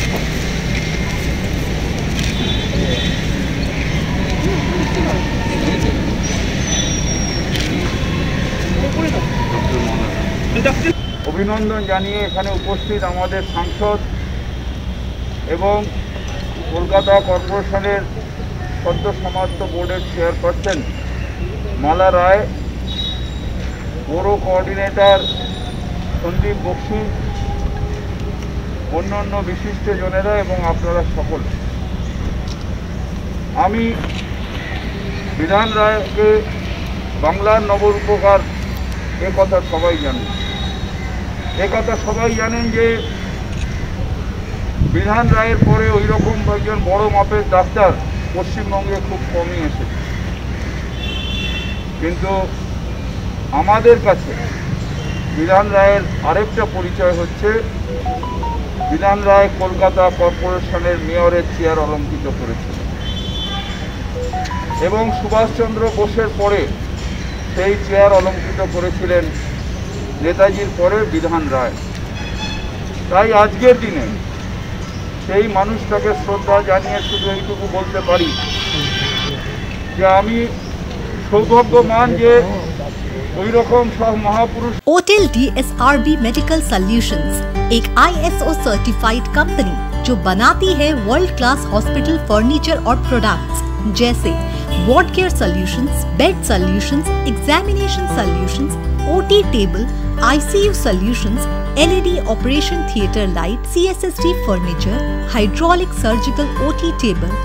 अभिनंदन जानिए एखाने उपस्थित आमादेर सांसद एवं कलकाता कॉर्पोरेशनेर सद्य समाप्त बोर्डेर चेयरपार्सन माला राय, पौर कोअर्डिनेटर सन्दीप बक्सी, अन्यान्य विशिष्ट जनेरा एवं आपनारा सकल। आमी विधान राय के बांगलार नवरूपकार एक कथा सबाई जानें, एक कथा सबाई जानें जे विधान रायर परे ओई रकम एकजन बड़ मापेर डाक्तार पश्चिमबंगे खूब कमई एसेছে। किन्तु आमादेर काछे विधान रायर आरेकटा परिचय होच्छे विधान राय कलकाता कॉर्पोरेशनेर मेयरेर चेयर अलंकृत करेছিলেন एवं सुभाष चंद्र बोसेर परे सेई चेयर अलंकृत करेছিলেন नेताजिर परे विधान राय। ताई आजकेर दिने सेई मानुषटाके श्रद्धा जानिए शुधु एइटुकु बोलते पारी जे आमी सौभाग्यमान जे ओई रकम सब महापुरुष। होटल DSRB मेडिकल सॉल्यूशंस एक ISO सर्टिफाइड कंपनी जो बनाती है वर्ल्ड क्लास हॉस्पिटल फर्नीचर और प्रोडक्ट्स जैसे ward care solutions, bed solutions, examination solutions, OT table, ICU solutions, LED operation theatre light, CSST furniture, hydraulic surgical OT table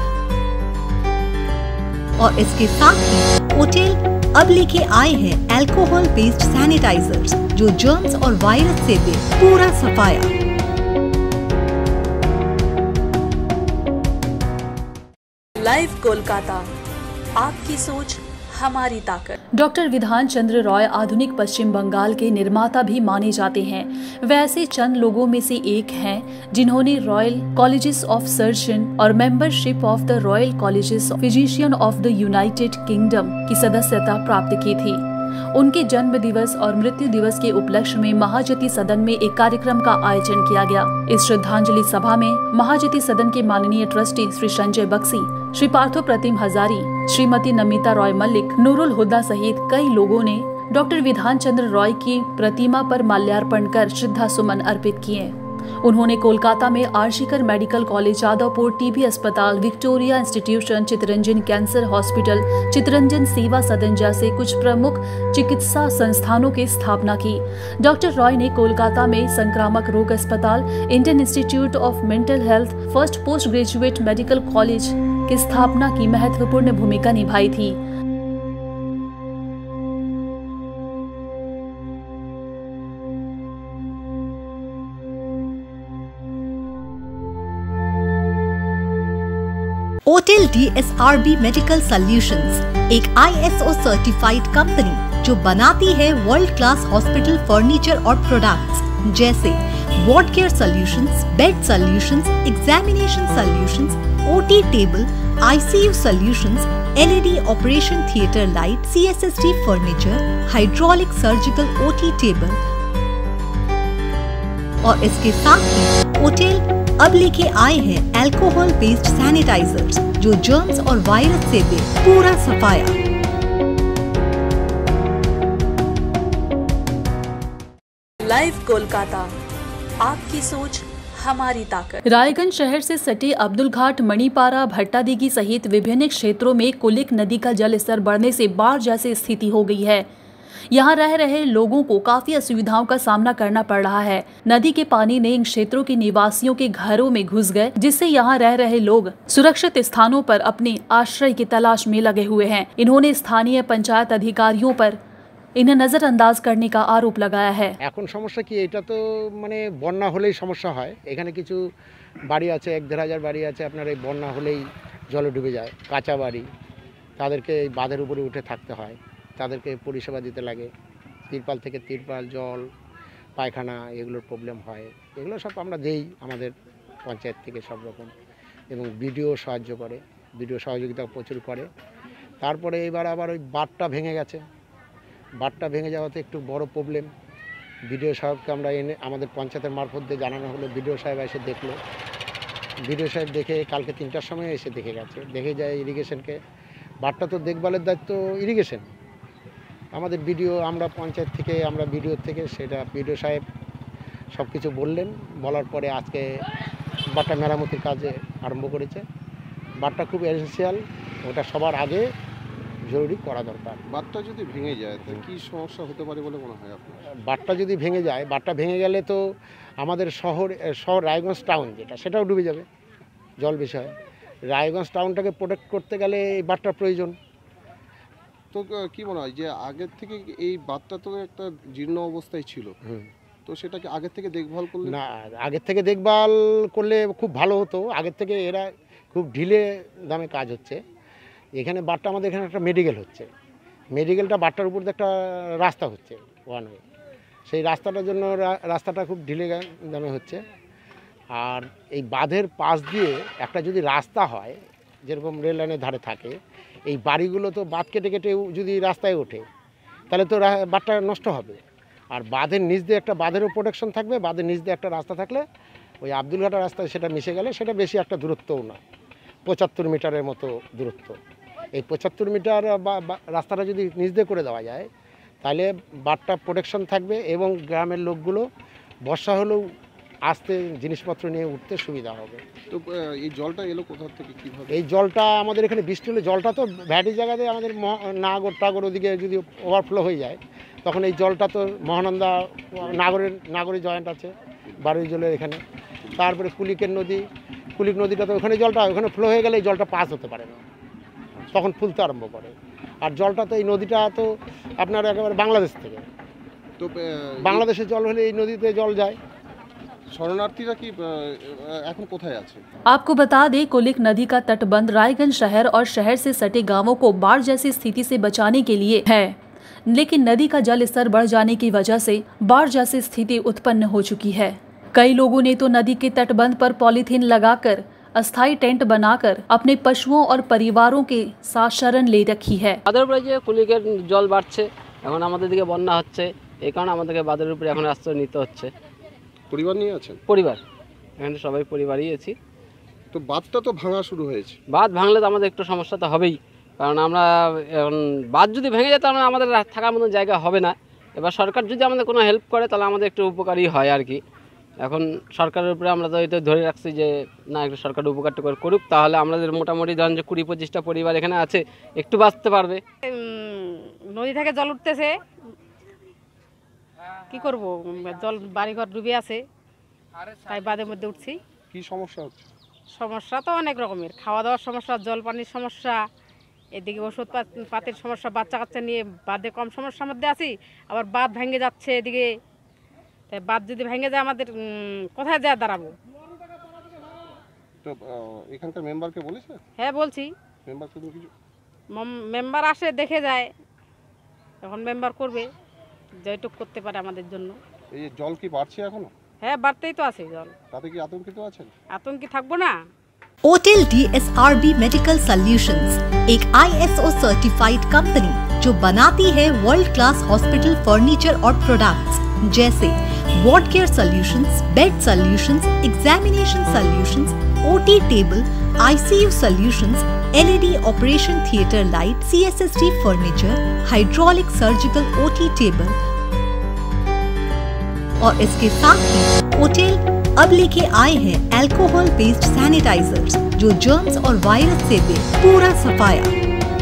और इसके साथ ही होटल अब लेके आए हैं अल्कोहल बेस्ड सैनिटाइजर्स जो जर्म्स और वायरस से दे पूरा सफाया। लाइव कोलकाता, आपकी सोच हमारी ताकत। डॉक्टर विधान चंद्र रॉय आधुनिक पश्चिम बंगाल के निर्माता भी माने जाते हैं। वैसे चंद लोगों में से एक हैं जिन्होंने रॉयल कॉलेजेस ऑफ सर्जन और membership of the royal colleges of physician of the United Kingdom की सदस्यता प्राप्त की थी। उनके जन्म दिवस और मृत्यु दिवस के उपलक्ष्य में महाज्योति सदन में एक कार्यक्रम का आयोजन किया गया। इस श्रद्धांजलि सभा में महाज्योति सदन के माननीय ट्रस्टी श्री संजय बक्सी, श्री पार्थो प्रतिम हजारी, श्रीमती नमिता रॉय मलिक, नूरुल हुदा सहित कई लोगों ने डॉक्टर विधान चंद्र रॉय की प्रतिमा पर माल्यार्पण कर श्रद्धा सुमन अर्पित किए। उन्होंने कोलकाता में आर्शिकर मेडिकल कॉलेज, जादवपुर टीबी अस्पताल, Victoria institution, Chittaranjan cancer hospital, Chittaranjan Seva Sadan जैसे कुछ प्रमुख चिकित्सा संस्थानों की स्थापना की। डॉक्टर रॉय ने कोलकाता में संक्रामक रोग अस्पताल, Indian institute of mental health, first post graduate medical college की स्थापना की महत्वपूर्ण भूमिका निभाई थी। होटल DSRB मेडिकल सॉल्यूशंस एक ISO सर्टिफाइड कंपनी जो बनाती है वर्ल्ड क्लास हॉस्पिटल फर्नीचर और प्रोडक्ट्स जैसे ward care solutions, bed solutions, examination solutions, OT table, ICU solutions, LED operation theatre light, CSST furniture, hydraulic surgical OT table और इसके साथ ही ओटेल अब लेके आए हैं अल्कोहल बेस्ड सैनिटाइजर्स जो जर्म्स और वायरस से दे पूरा सफाया। लाइव कोलकाता, आपकी सोच हमारी ताकत। रायगंज शहर से सटे अब्दुल घाट, मणिपारा, भट्टादीगी सहित विभिन्न क्षेत्रों में कुलिक नदी का जल स्तर बढ़ने से बाढ़ जैसी स्थिति हो गई है। यहाँ रह रहे लोगों को काफी असुविधाओं का सामना करना पड़ रहा है। नदी के पानी ने इन क्षेत्रों के निवासियों के घरों में घुस गए, जिससे यहाँ रह रहे लोग सुरक्षित स्थानों पर अपने आश्रय की तलाश में लगे हुए हैं। इन्होंने स्थानीय पंचायत अधिकारियों पर इन्हें नजरअंदाज करने का आरोप लगाया है। এখন সমস্যা কি, এটা তো মানে বন্যা হলেই সমস্যা হয়। এখানে কিছু বাড়ি আছে, 1-1.5 বাড়ি আছে, আপনার এই বন্যা হলেই জলে ডুবে যায়, কাঁচা বাড়ি, তাদেরকে এই বাঁধের উপরে উঠে থাকতে হয়, তাদেরকে পরিষেবা দিতে লাগে, তিরপাল থেকে তিরপাল, জল, পায়খানা এগুলোর প্রবলেম হয়। এগুলো সব আমরা দেই আমাদের পঞ্চায়েত থেকে সব রকম, এবং বিডিও সাহায্য করে, বিডিও সহযোগিতা প্রচুর করে। তারপরে এবার আবার ওই বাঁধটা ভেঙে গেছে, বাঁধটা ভেঙে যাওয়াতে একটু বড় প্রবলেম। বিডিও সাহেবকে আমরা এনে আমাদের পঞ্চায়েতের মারফত দিয়ে জানানো হলো, বিডিও সাহেব এসে দেখলো, বিডিও সাহেব দেখে কালকে 3টার সময় এসে দেখে গেছে, দেখে যায় ইরিগেশনকে। বাঁধটা তো দেখভালের দায়িত্ব ইরিগেশন, আমাদের বিডিও, আমরা পঞ্চায়েত থেকে, আমরা বিডিও থেকে, সেটা বিডিও সাহেব সব কিছু বললেন। বলার পরে আজকে বাঁধটা মেরামতির কাজে আরম্ভ করেছে। বাঁধটা খুব এসেন্সিয়াল, ওটা সবার আগে জরুরি করা দরকার। বাঁধটা যদি ভেঙে যায় তো কি সমস্যা হতে পারে বলে মনে হয় আপনার? বাঁধটা যদি ভেঙে যায়, বাঁধটা ভেঙে গেলে তো আমাদের শহর রায়গঞ্জ টাউন যেটা, সেটাও ডুবে যাবে, জল বেশি হয়। রায়গঞ্জ টাউনটাকে প্রোটেক্ট করতে গেলে এই বাঁধটার প্রয়োজন। তো কি মনে হয় যে আগের থেকে এই বাঁধটা তো একটা জীর্ণ অবস্থায় ছিল, তো সেটাকে আগের থেকে দেখভাল করলে? না, আগের থেকে দেখভাল করলে খুব ভালো হতো। আগের থেকে এরা খুব ঢিলে দামে কাজ হচ্ছে। এখানে বাঁধটা, আমাদের এখানে একটা মেডিকেল হচ্ছে, মেডিকেলটা বাঁধটার উপর দিয়ে একটা রাস্তা হচ্ছে, ওয়ান ওয়ে, সেই রাস্তাটার জন্য রাস্তাটা খুব ঢিলে দামে হচ্ছে। আর এই বাঁধের পাশ দিয়ে একটা যদি রাস্তা হয়, যেরকম রেল লাইনের ধারে থাকে, এই বাড়িগুলো তো বাঁধ কেটে কেটে যদি রাস্তায় ওঠে তাহলে তো বাঁধটা নষ্ট হবে। আর বাঁধের নিচ দিয়ে একটা, বাঁধেরও প্রোটেকশন থাকবে, বাঁধের নিচ দিয়ে একটা রাস্তা থাকলে ওই আব্দুলঘাটা রাস্তায় সেটা মিশে গেলে সেটা বেশি একটা দূরত্বও না, 75 মিটারের মতো দূরত্ব। এই 75 মিটার রাস্তাটা যদি নিচ দিয়ে করে দেওয়া যায় তাহলে বাঁধটা প্রোটেকশন থাকবে এবং গ্রামের লোকগুলো বর্ষা হলেও আসতে জিনিসপত্র নিয়ে উঠতে সুবিধা হবে। তো এই জলটা এলো কোথা থেকে, কীভাবে? এই জলটা আমাদের এখানে বৃষ্টি হলে, জলটা তো ভ্যাটি জায়গাতে আমাদের নাগর ওদিকে যদি ওভারফ্লো হয়ে যায় তখন এই জলটা তো মহানন্দা নাগরের জয়েন্ট আছে বারুই জলের এখানে, তারপরে কুলিক নদীটা তো ওখানে জলটা ওখানে ফ্লো হয়ে গেলে এই জলটা পাস হতে পারে না, তখন ফুলতে আরম্ভ করে। আর জলটা তো এই নদীটা তো আপনার একেবারে বাংলাদেশ থেকে, তো বাংলাদেশের জল হলে এই নদীতে জল যায়। शरणार्थीरा की এখন কোথায় আছে? आपको बता दें, कुलिक नदी का तटबंध रायगंज शहर और शहर से सटे गांवों को बाढ़ जैसी स्थिति से बचाने के लिए है, लेकिन नदी का जल स्तर बढ़ जाने की वजह से बाढ़ जैसी स्थिति उत्पन्न हो चुकी है। कई लोगों ने तो नदी के तटबंध पर पॉलीथीन लगाकर अस्थायी टेंट बनाकर अपने पशुओं और परिवारों के साथ शरण ले रखी है। বাঁধের উপরে যে কুলিকের জল বাড়ছে, এখন আমাদের দিকে বন্যা হচ্ছে, এই কারণে আমাদেরকে বাঁধের উপরে এখন আশ্রয় নিতে হচ্ছে। পরিবার নিয়ে আছেন? পরিবার, এখানে সবাই পরিবারই আছি। তো বাঁধটা তো ভাঙা শুরু হয়েছে, বাঁধ ভাঙলে তো আমাদের একটু সমস্যা তো হবেই, কারণ আমরা এখন বাঁধ যদি ভেঙে যায় তাহলে আমাদের থাকার মতো জায়গা হবে না। এবার সরকার যদি আমাদের কোনো হেল্প করে তাহলে আমাদের একটু উপকারী হয় আর কি। এখন সরকারের উপরে আমরা তো এটা ধরে রাখছি যে না, একটু সরকার উপকারটা করুক, তাহলে আমাদের মোটামুটি ধরেন যে 20-25টা পরিবার এখানে আছে, একটু বাঁচতে পারবে। নদী থেকে জল উঠতেছে, কি করব, জল বাড়িঘর ডুবে আছে, তাই বাঁধের মধ্যে উঠছি। কি সমস্যা হচ্ছে? সমস্যা তো অনেক রকমের, খাওয়া দাওয়ার সমস্যা, জল পানির সমস্যা, এদিকে ওষুধ পাতির সমস্যা, বাচ্চা কাচ্চা নিয়ে বাঁধে কম সমস্যার মধ্যে আছি, আবার বাঁধ ভেঙে যাচ্ছে এদিকে। তাই বাঁধ যদি ভেঙে যায় আমাদের কোথায় যা দাঁড়াবো? তো এখানকার মেম্বারকে বলেছে? হ্যাঁ বলছি, মেম্বার আসে দেখে যায়, এখন মেম্বার করবে যেটুক করতে পারে আমাদের জন্য। এই জল কি বাড়ছে এখনো? হ্যাঁ বাড়তেই তো আছে জল। তাতে কি আতঙ্কিত আছেন? আতঙ্কি থাকবো না। ओटेल DSRB मेडिकल सॉल्यूशंस एक ISO सर्टिफाइड कंपनी जो बनाती है वर्ल्ड क्लास हॉस्पिटल फर्नीचर और प्रोडक्ट्स जैसे ward care solutions, bed solutions, examination solutions, OT table, ICU solutions, LED operation theatre light, CSST furniture, hydraulic surgical OT table और इसके साथ ही होटल अब लेके आए हैं अल्कोहल बेस्ड सैनिटाइजर्स जो जर्म्स और वायरस से दे पूरा सफाया।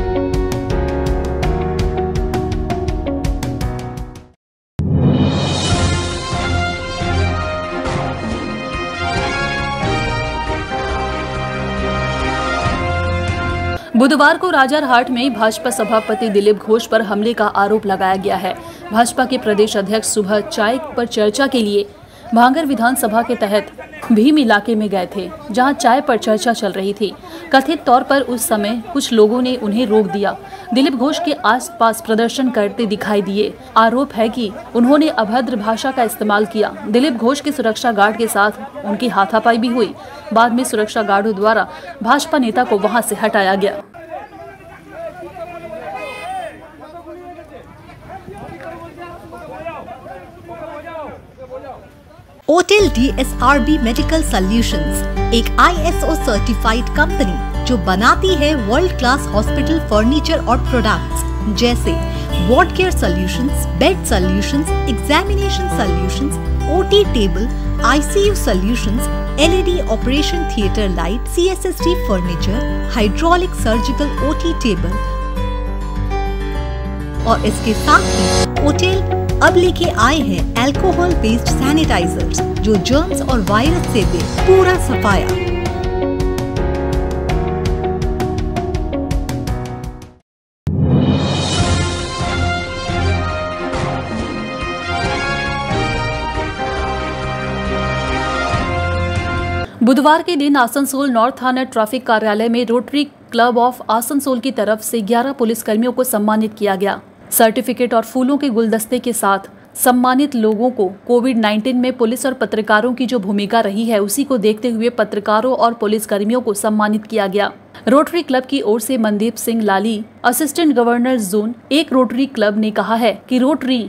बुधवार को राजारहाट में भाजपा सभापति दिलीप घोष पर हमले का आरोप लगाया गया है। भाजपा के प्रदेश अध्यक्ष सुबह चाय पर चर्चा के लिए भांगर विधानसभा के तहत भीम इलाके में गए थे, जहां चाय पर चर्चा चल रही थी। कथित तौर पर उस समय कुछ लोगों ने उन्हें रोक दिया। दिलीप घोष के आसपास प्रदर्शन करते दिखाई दिए। आरोप है कि उन्होंने अभद्र भाषा का इस्तेमाल किया। दिलीप घोष के सुरक्षा गार्ड के साथ उनकी हाथापाई भी हुई। बाद में सुरक्षा गार्डों द्वारा भाजपा नेता को वहां से हटाया गया। होटल DSRB मेडिकल सॉल्यूशंस एक ISO सर्टिफाइड कंपनी जो बनाती है वर्ल्ड क्लास हॉस्पिटल फर्नीचर और प्रोडक्ट्स जैसे ward care solutions, bed solutions, examination solutions, OT table, ICU solutions, LED operation theatre light, CSST furniture, hydraulic surgical OT table और इसके साथ ही होटल अब लेके आए हैं अल्कोहल बेस्ड सैनिटाइजर्स जो जर्म्स और वायरस से दे पूरा सफाया। बुधवार के दिन आसनसोल नॉर्थ थाना ट्रैफिक कार्यालय में रोटरी क्लब ऑफ आसनसोल की तरफ से 11 पुलिसकर्मियों को सम्मानित किया गया। सर्टिफिकेट और फूलों के गुलदस्ते के साथ सम्मानित लोगों को कोविड-19 में पुलिस और पत्रकारों की जो भूमिका रही है उसी को देखते हुए पत्रकारों और पुलिसकर्मियों को सम्मानित किया गया। रोटरी क्लब की ओर से Mandeep Singh Lali, assistant governor zone 1 rotary club ने कहा है कि रोटरी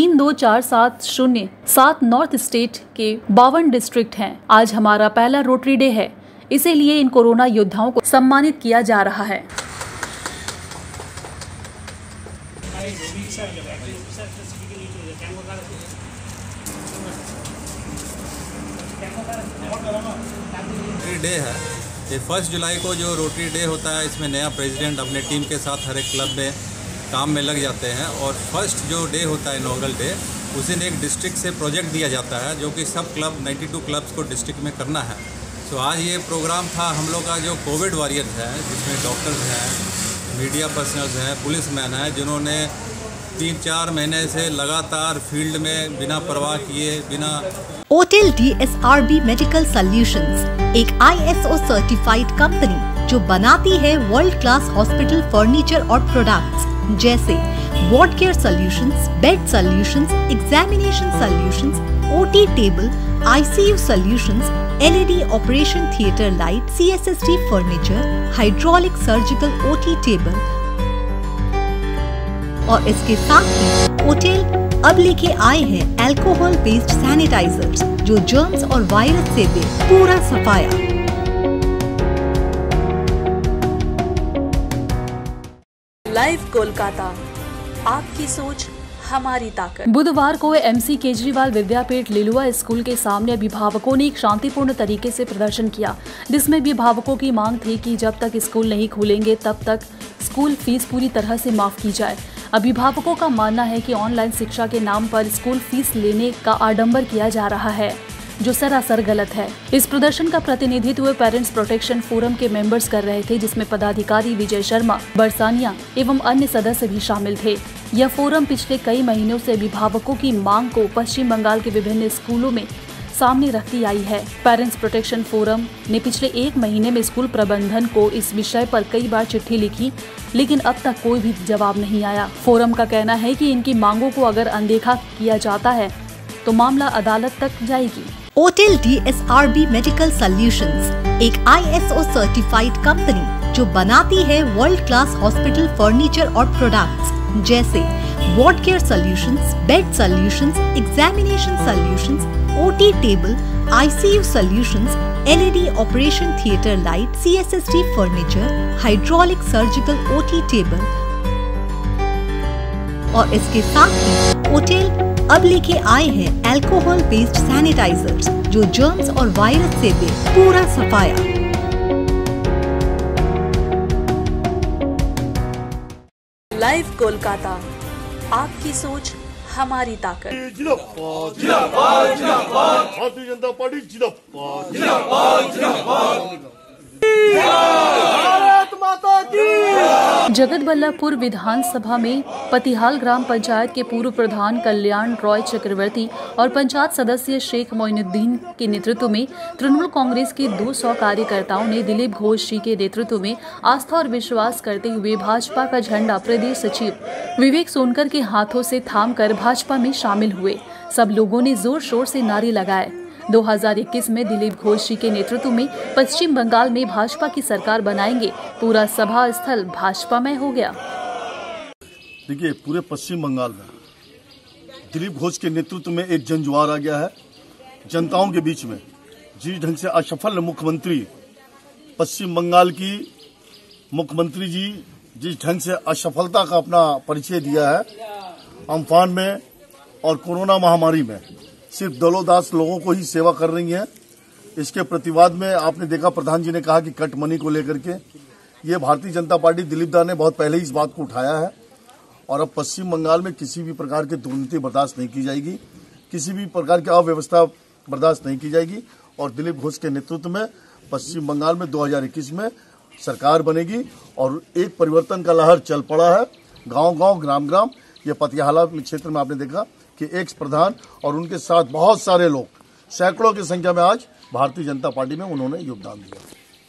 32470 नॉर्थ स्टेट के 52 डिस्ट्रिक्ट हैं। आज हमारा पहला रोटरी डे है, इसीलिए इन कोरोना योद्धाओं को सम्मानित किया जा रहा है। रोटरी डे है ये 1 जुलाई को जो रोटरी डे होता है, इसमें नया प्रेसिडेंट अपने टीम के साथ हर एक क्लब में काम में लग जाते हैं और फर्स्ट जो डे होता है इनॉग्रल डे, उस दिन एक डिस्ट्रिक्ट से प्रोजेक्ट दिया जाता है जो कि सब क्लब 92 क्लब्स को डिस्ट्रिक्ट में करना है। तो आज ये प्रोग्राम था हम लोग का जो कोविड वॉरियर्स है, जिसमें डॉक्टर्स हैं, मीडिया पर्सनल्स हैं, पुलिसमैन हैं, जिन्होंने 3-4 महीने से लगातार फील्ड में बिना परवाह किए होटल DSRB मेडिकल सॉल्यूशंस एक ISO सर्टिफाइड कंपनी जो बनाती है वर्ल्ड क्लास हॉस्पिटल फर्नीचर और प्रोडक्ट्स जैसे ward care solutions, bed solutions, examination solutions, OT table, ICU solutions, LED operation theatre light, CSST furniture, hydraulic surgical OT table और इसके साथ ही होटल अब लेके आए हैं अल्कोहल बेस्ड सैनिटाइजर्स जो जर्म्स और वायरस से दे पूरा सफाया। लाइव कोलकाता, आपकी सोच हमारी ताकत। बुधवार को MC केजरीवाल विद्यापीठ लिलुआ स्कूल के सामने अभिभावकों ने एक शांतिपूर्ण तरीके से प्रदर्शन किया, जिसमें अभिभावकों की मांग थी कि जब तक स्कूल नहीं खुलेंगे तब तक स्कूल फीस पूरी तरह से माफ की जाए। अभिभावकों का मानना है कि ऑनलाइन शिक्षा के नाम पर स्कूल फीस लेने का आडंबर किया जा रहा है, जो सरासर गलत है। इस प्रदर्शन का प्रतिनिधित्व पेरेंट्स प्रोटेक्शन फोरम के मेंबर्स कर रहे थे, जिसमें पदाधिकारी विजय शर्मा, बरसानिया एवं अन्य सदस्य भी शामिल थे। यह फोरम पिछले कई महीनों से अभिभावकों की मांग को पश्चिम बंगाल के विभिन्न स्कूलों में सामने रखती आई है। पेरेंट्स प्रोटेक्शन फोरम ने पिछले 1 महीने में स्कूल प्रबंधन को इस विषय पर कई बार चिट्ठी लिखी, लेकिन अब तक कोई भी जवाब नहीं आया। फोरम का कहना है कि इनकी मांगों को अगर अनदेखा किया जाता है तो मामला अदालत तक जाएगी। होटल DSRB मेडिकल सॉल्यूशंस एक ISO सर्टिफाइड कंपनी जो बनाती है वर्ल्ड क्लास हॉस्पिटल फर्नीचर और प्रोडक्ट्स जैसे ward care solutions, bed solutions, examination solutions, OT table, ICU solutions, LED operation theatre light, CSST furniture, hydraulic surgical OT table और इसके साथ ही होटल अब लेके आए हैं अल्कोहल बेस्ड सैनिटाइजर्स जो जर्म्स और वायरस से दे पूरा सफाया। लाइव कोलकाता, आपकी सोच हमारी ताकत। जिंदाबाद जिंदाबाद जिंदाबाद भारतीय जनता पार्टी जिंदाबाद जिंदाबाद जिंदाबाद। जगतबल्लभपुर विधानसभा में पतिहाल ग्राम पंचायत के पूर्व प्रधान कल्याण रॉय चक्रवर्ती और पंचायत सदस्य शेख मोइनुद्दीन के नेतृत्व में तृणमूल कांग्रेस के 200 कार्यकर्ताओं ने दिलीप घोष जी के नेतृत्व में आस्था और विश्वास करते हुए भाजपा का झंडा प्रदेश सचिव विवेक सोनकर के हाथों से थामकर भाजपा में शामिल हुए। सब लोगों ने जोर शोर से नारे लगाए। 2021 में दिलीप घोष जी के नेतृत्व में पश्चिम बंगाल में भाजपा की सरकार बनाएंगे। पूरा सभा स्थल भाजपामय हो गया। देखिए, पूरे पश्चिम बंगाल में दिलीप घोष के नेतृत्व में एक जनजुआर आ गया है। जनताओं के बीच में जिस ढंग से असफल मुख्यमंत्री पश्चिम बंगाल की मुख्यमंत्री जी जिस ढंग से असफलता का अपना परिचय दिया है, अम्फान में और कोरोना महामारी में सिर्फ दलोदास लोगों को ही सेवा कर रही हैं। इसके प्रतिवाद में आपने देखा प्रधान जी ने कहा कि कट मनी को लेकर के ये भारतीय जनता पार्टी दिलीप दा ने बहुत पहले ही इस बात को उठाया है और अब पश्चिम बंगाल में किसी भी प्रकार की दुर्नीति बर्दाश्त नहीं की जाएगी, किसी भी प्रकार की अव्यवस्था बर्दाश्त नहीं की जाएगी और दिलीप घोष के नेतृत्व में पश्चिम बंगाल में 2021 में सरकार बनेगी और एक परिवर्तन का लहर चल पड़ा है। गांव-गांव, ग्राम-ग्राम, ये पतिहाला क्षेत्र में आपने देखा कि एक्स प्रधान और उनके साथ बहुत सारे लोग, सैकड़ों की संख्या में आज भारतीय जनता पार्टी में उन्होंने योगदान दिया।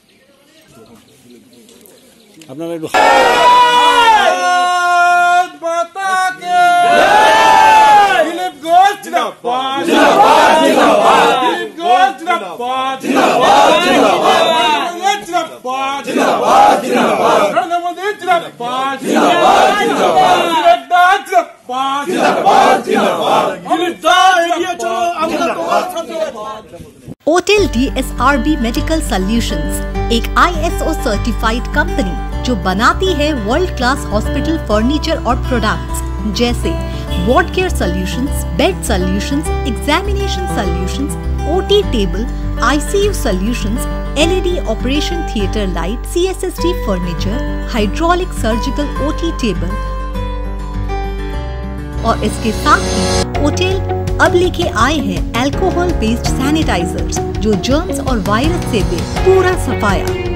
दिलीप घोष जिंदाबाद जिंदाबाद दिलीप घोष जिंदाबाद जिंदाबाद जिंदाबाद जिंदाबाद जिंदाबाद नरेंद्र मोदी जिंदाबाद जिंदाबाद जिंदाबाद जिंदाबाद जिंदाबाद होटल DSRB मेडिकल सॉल्यूशंस एक ISO सर्टिफाइड कंपनी जो बनाती है वर्ल्ड क्लास हॉस्पिटल फर्नीचर और प्रोडक्ट्स जैसे ward care solutions, bed solutions, examination solutions, OT table, ICU solutions, LED operation theatre light, CSST furniture, hydraulic surgical OT table और इसके साथ ही होटल अब लेके आए हैं अल्कोहल बेस्ड सैनिटाइजर्स जो जर्म्स और वायरस से दे पूरा सफाया।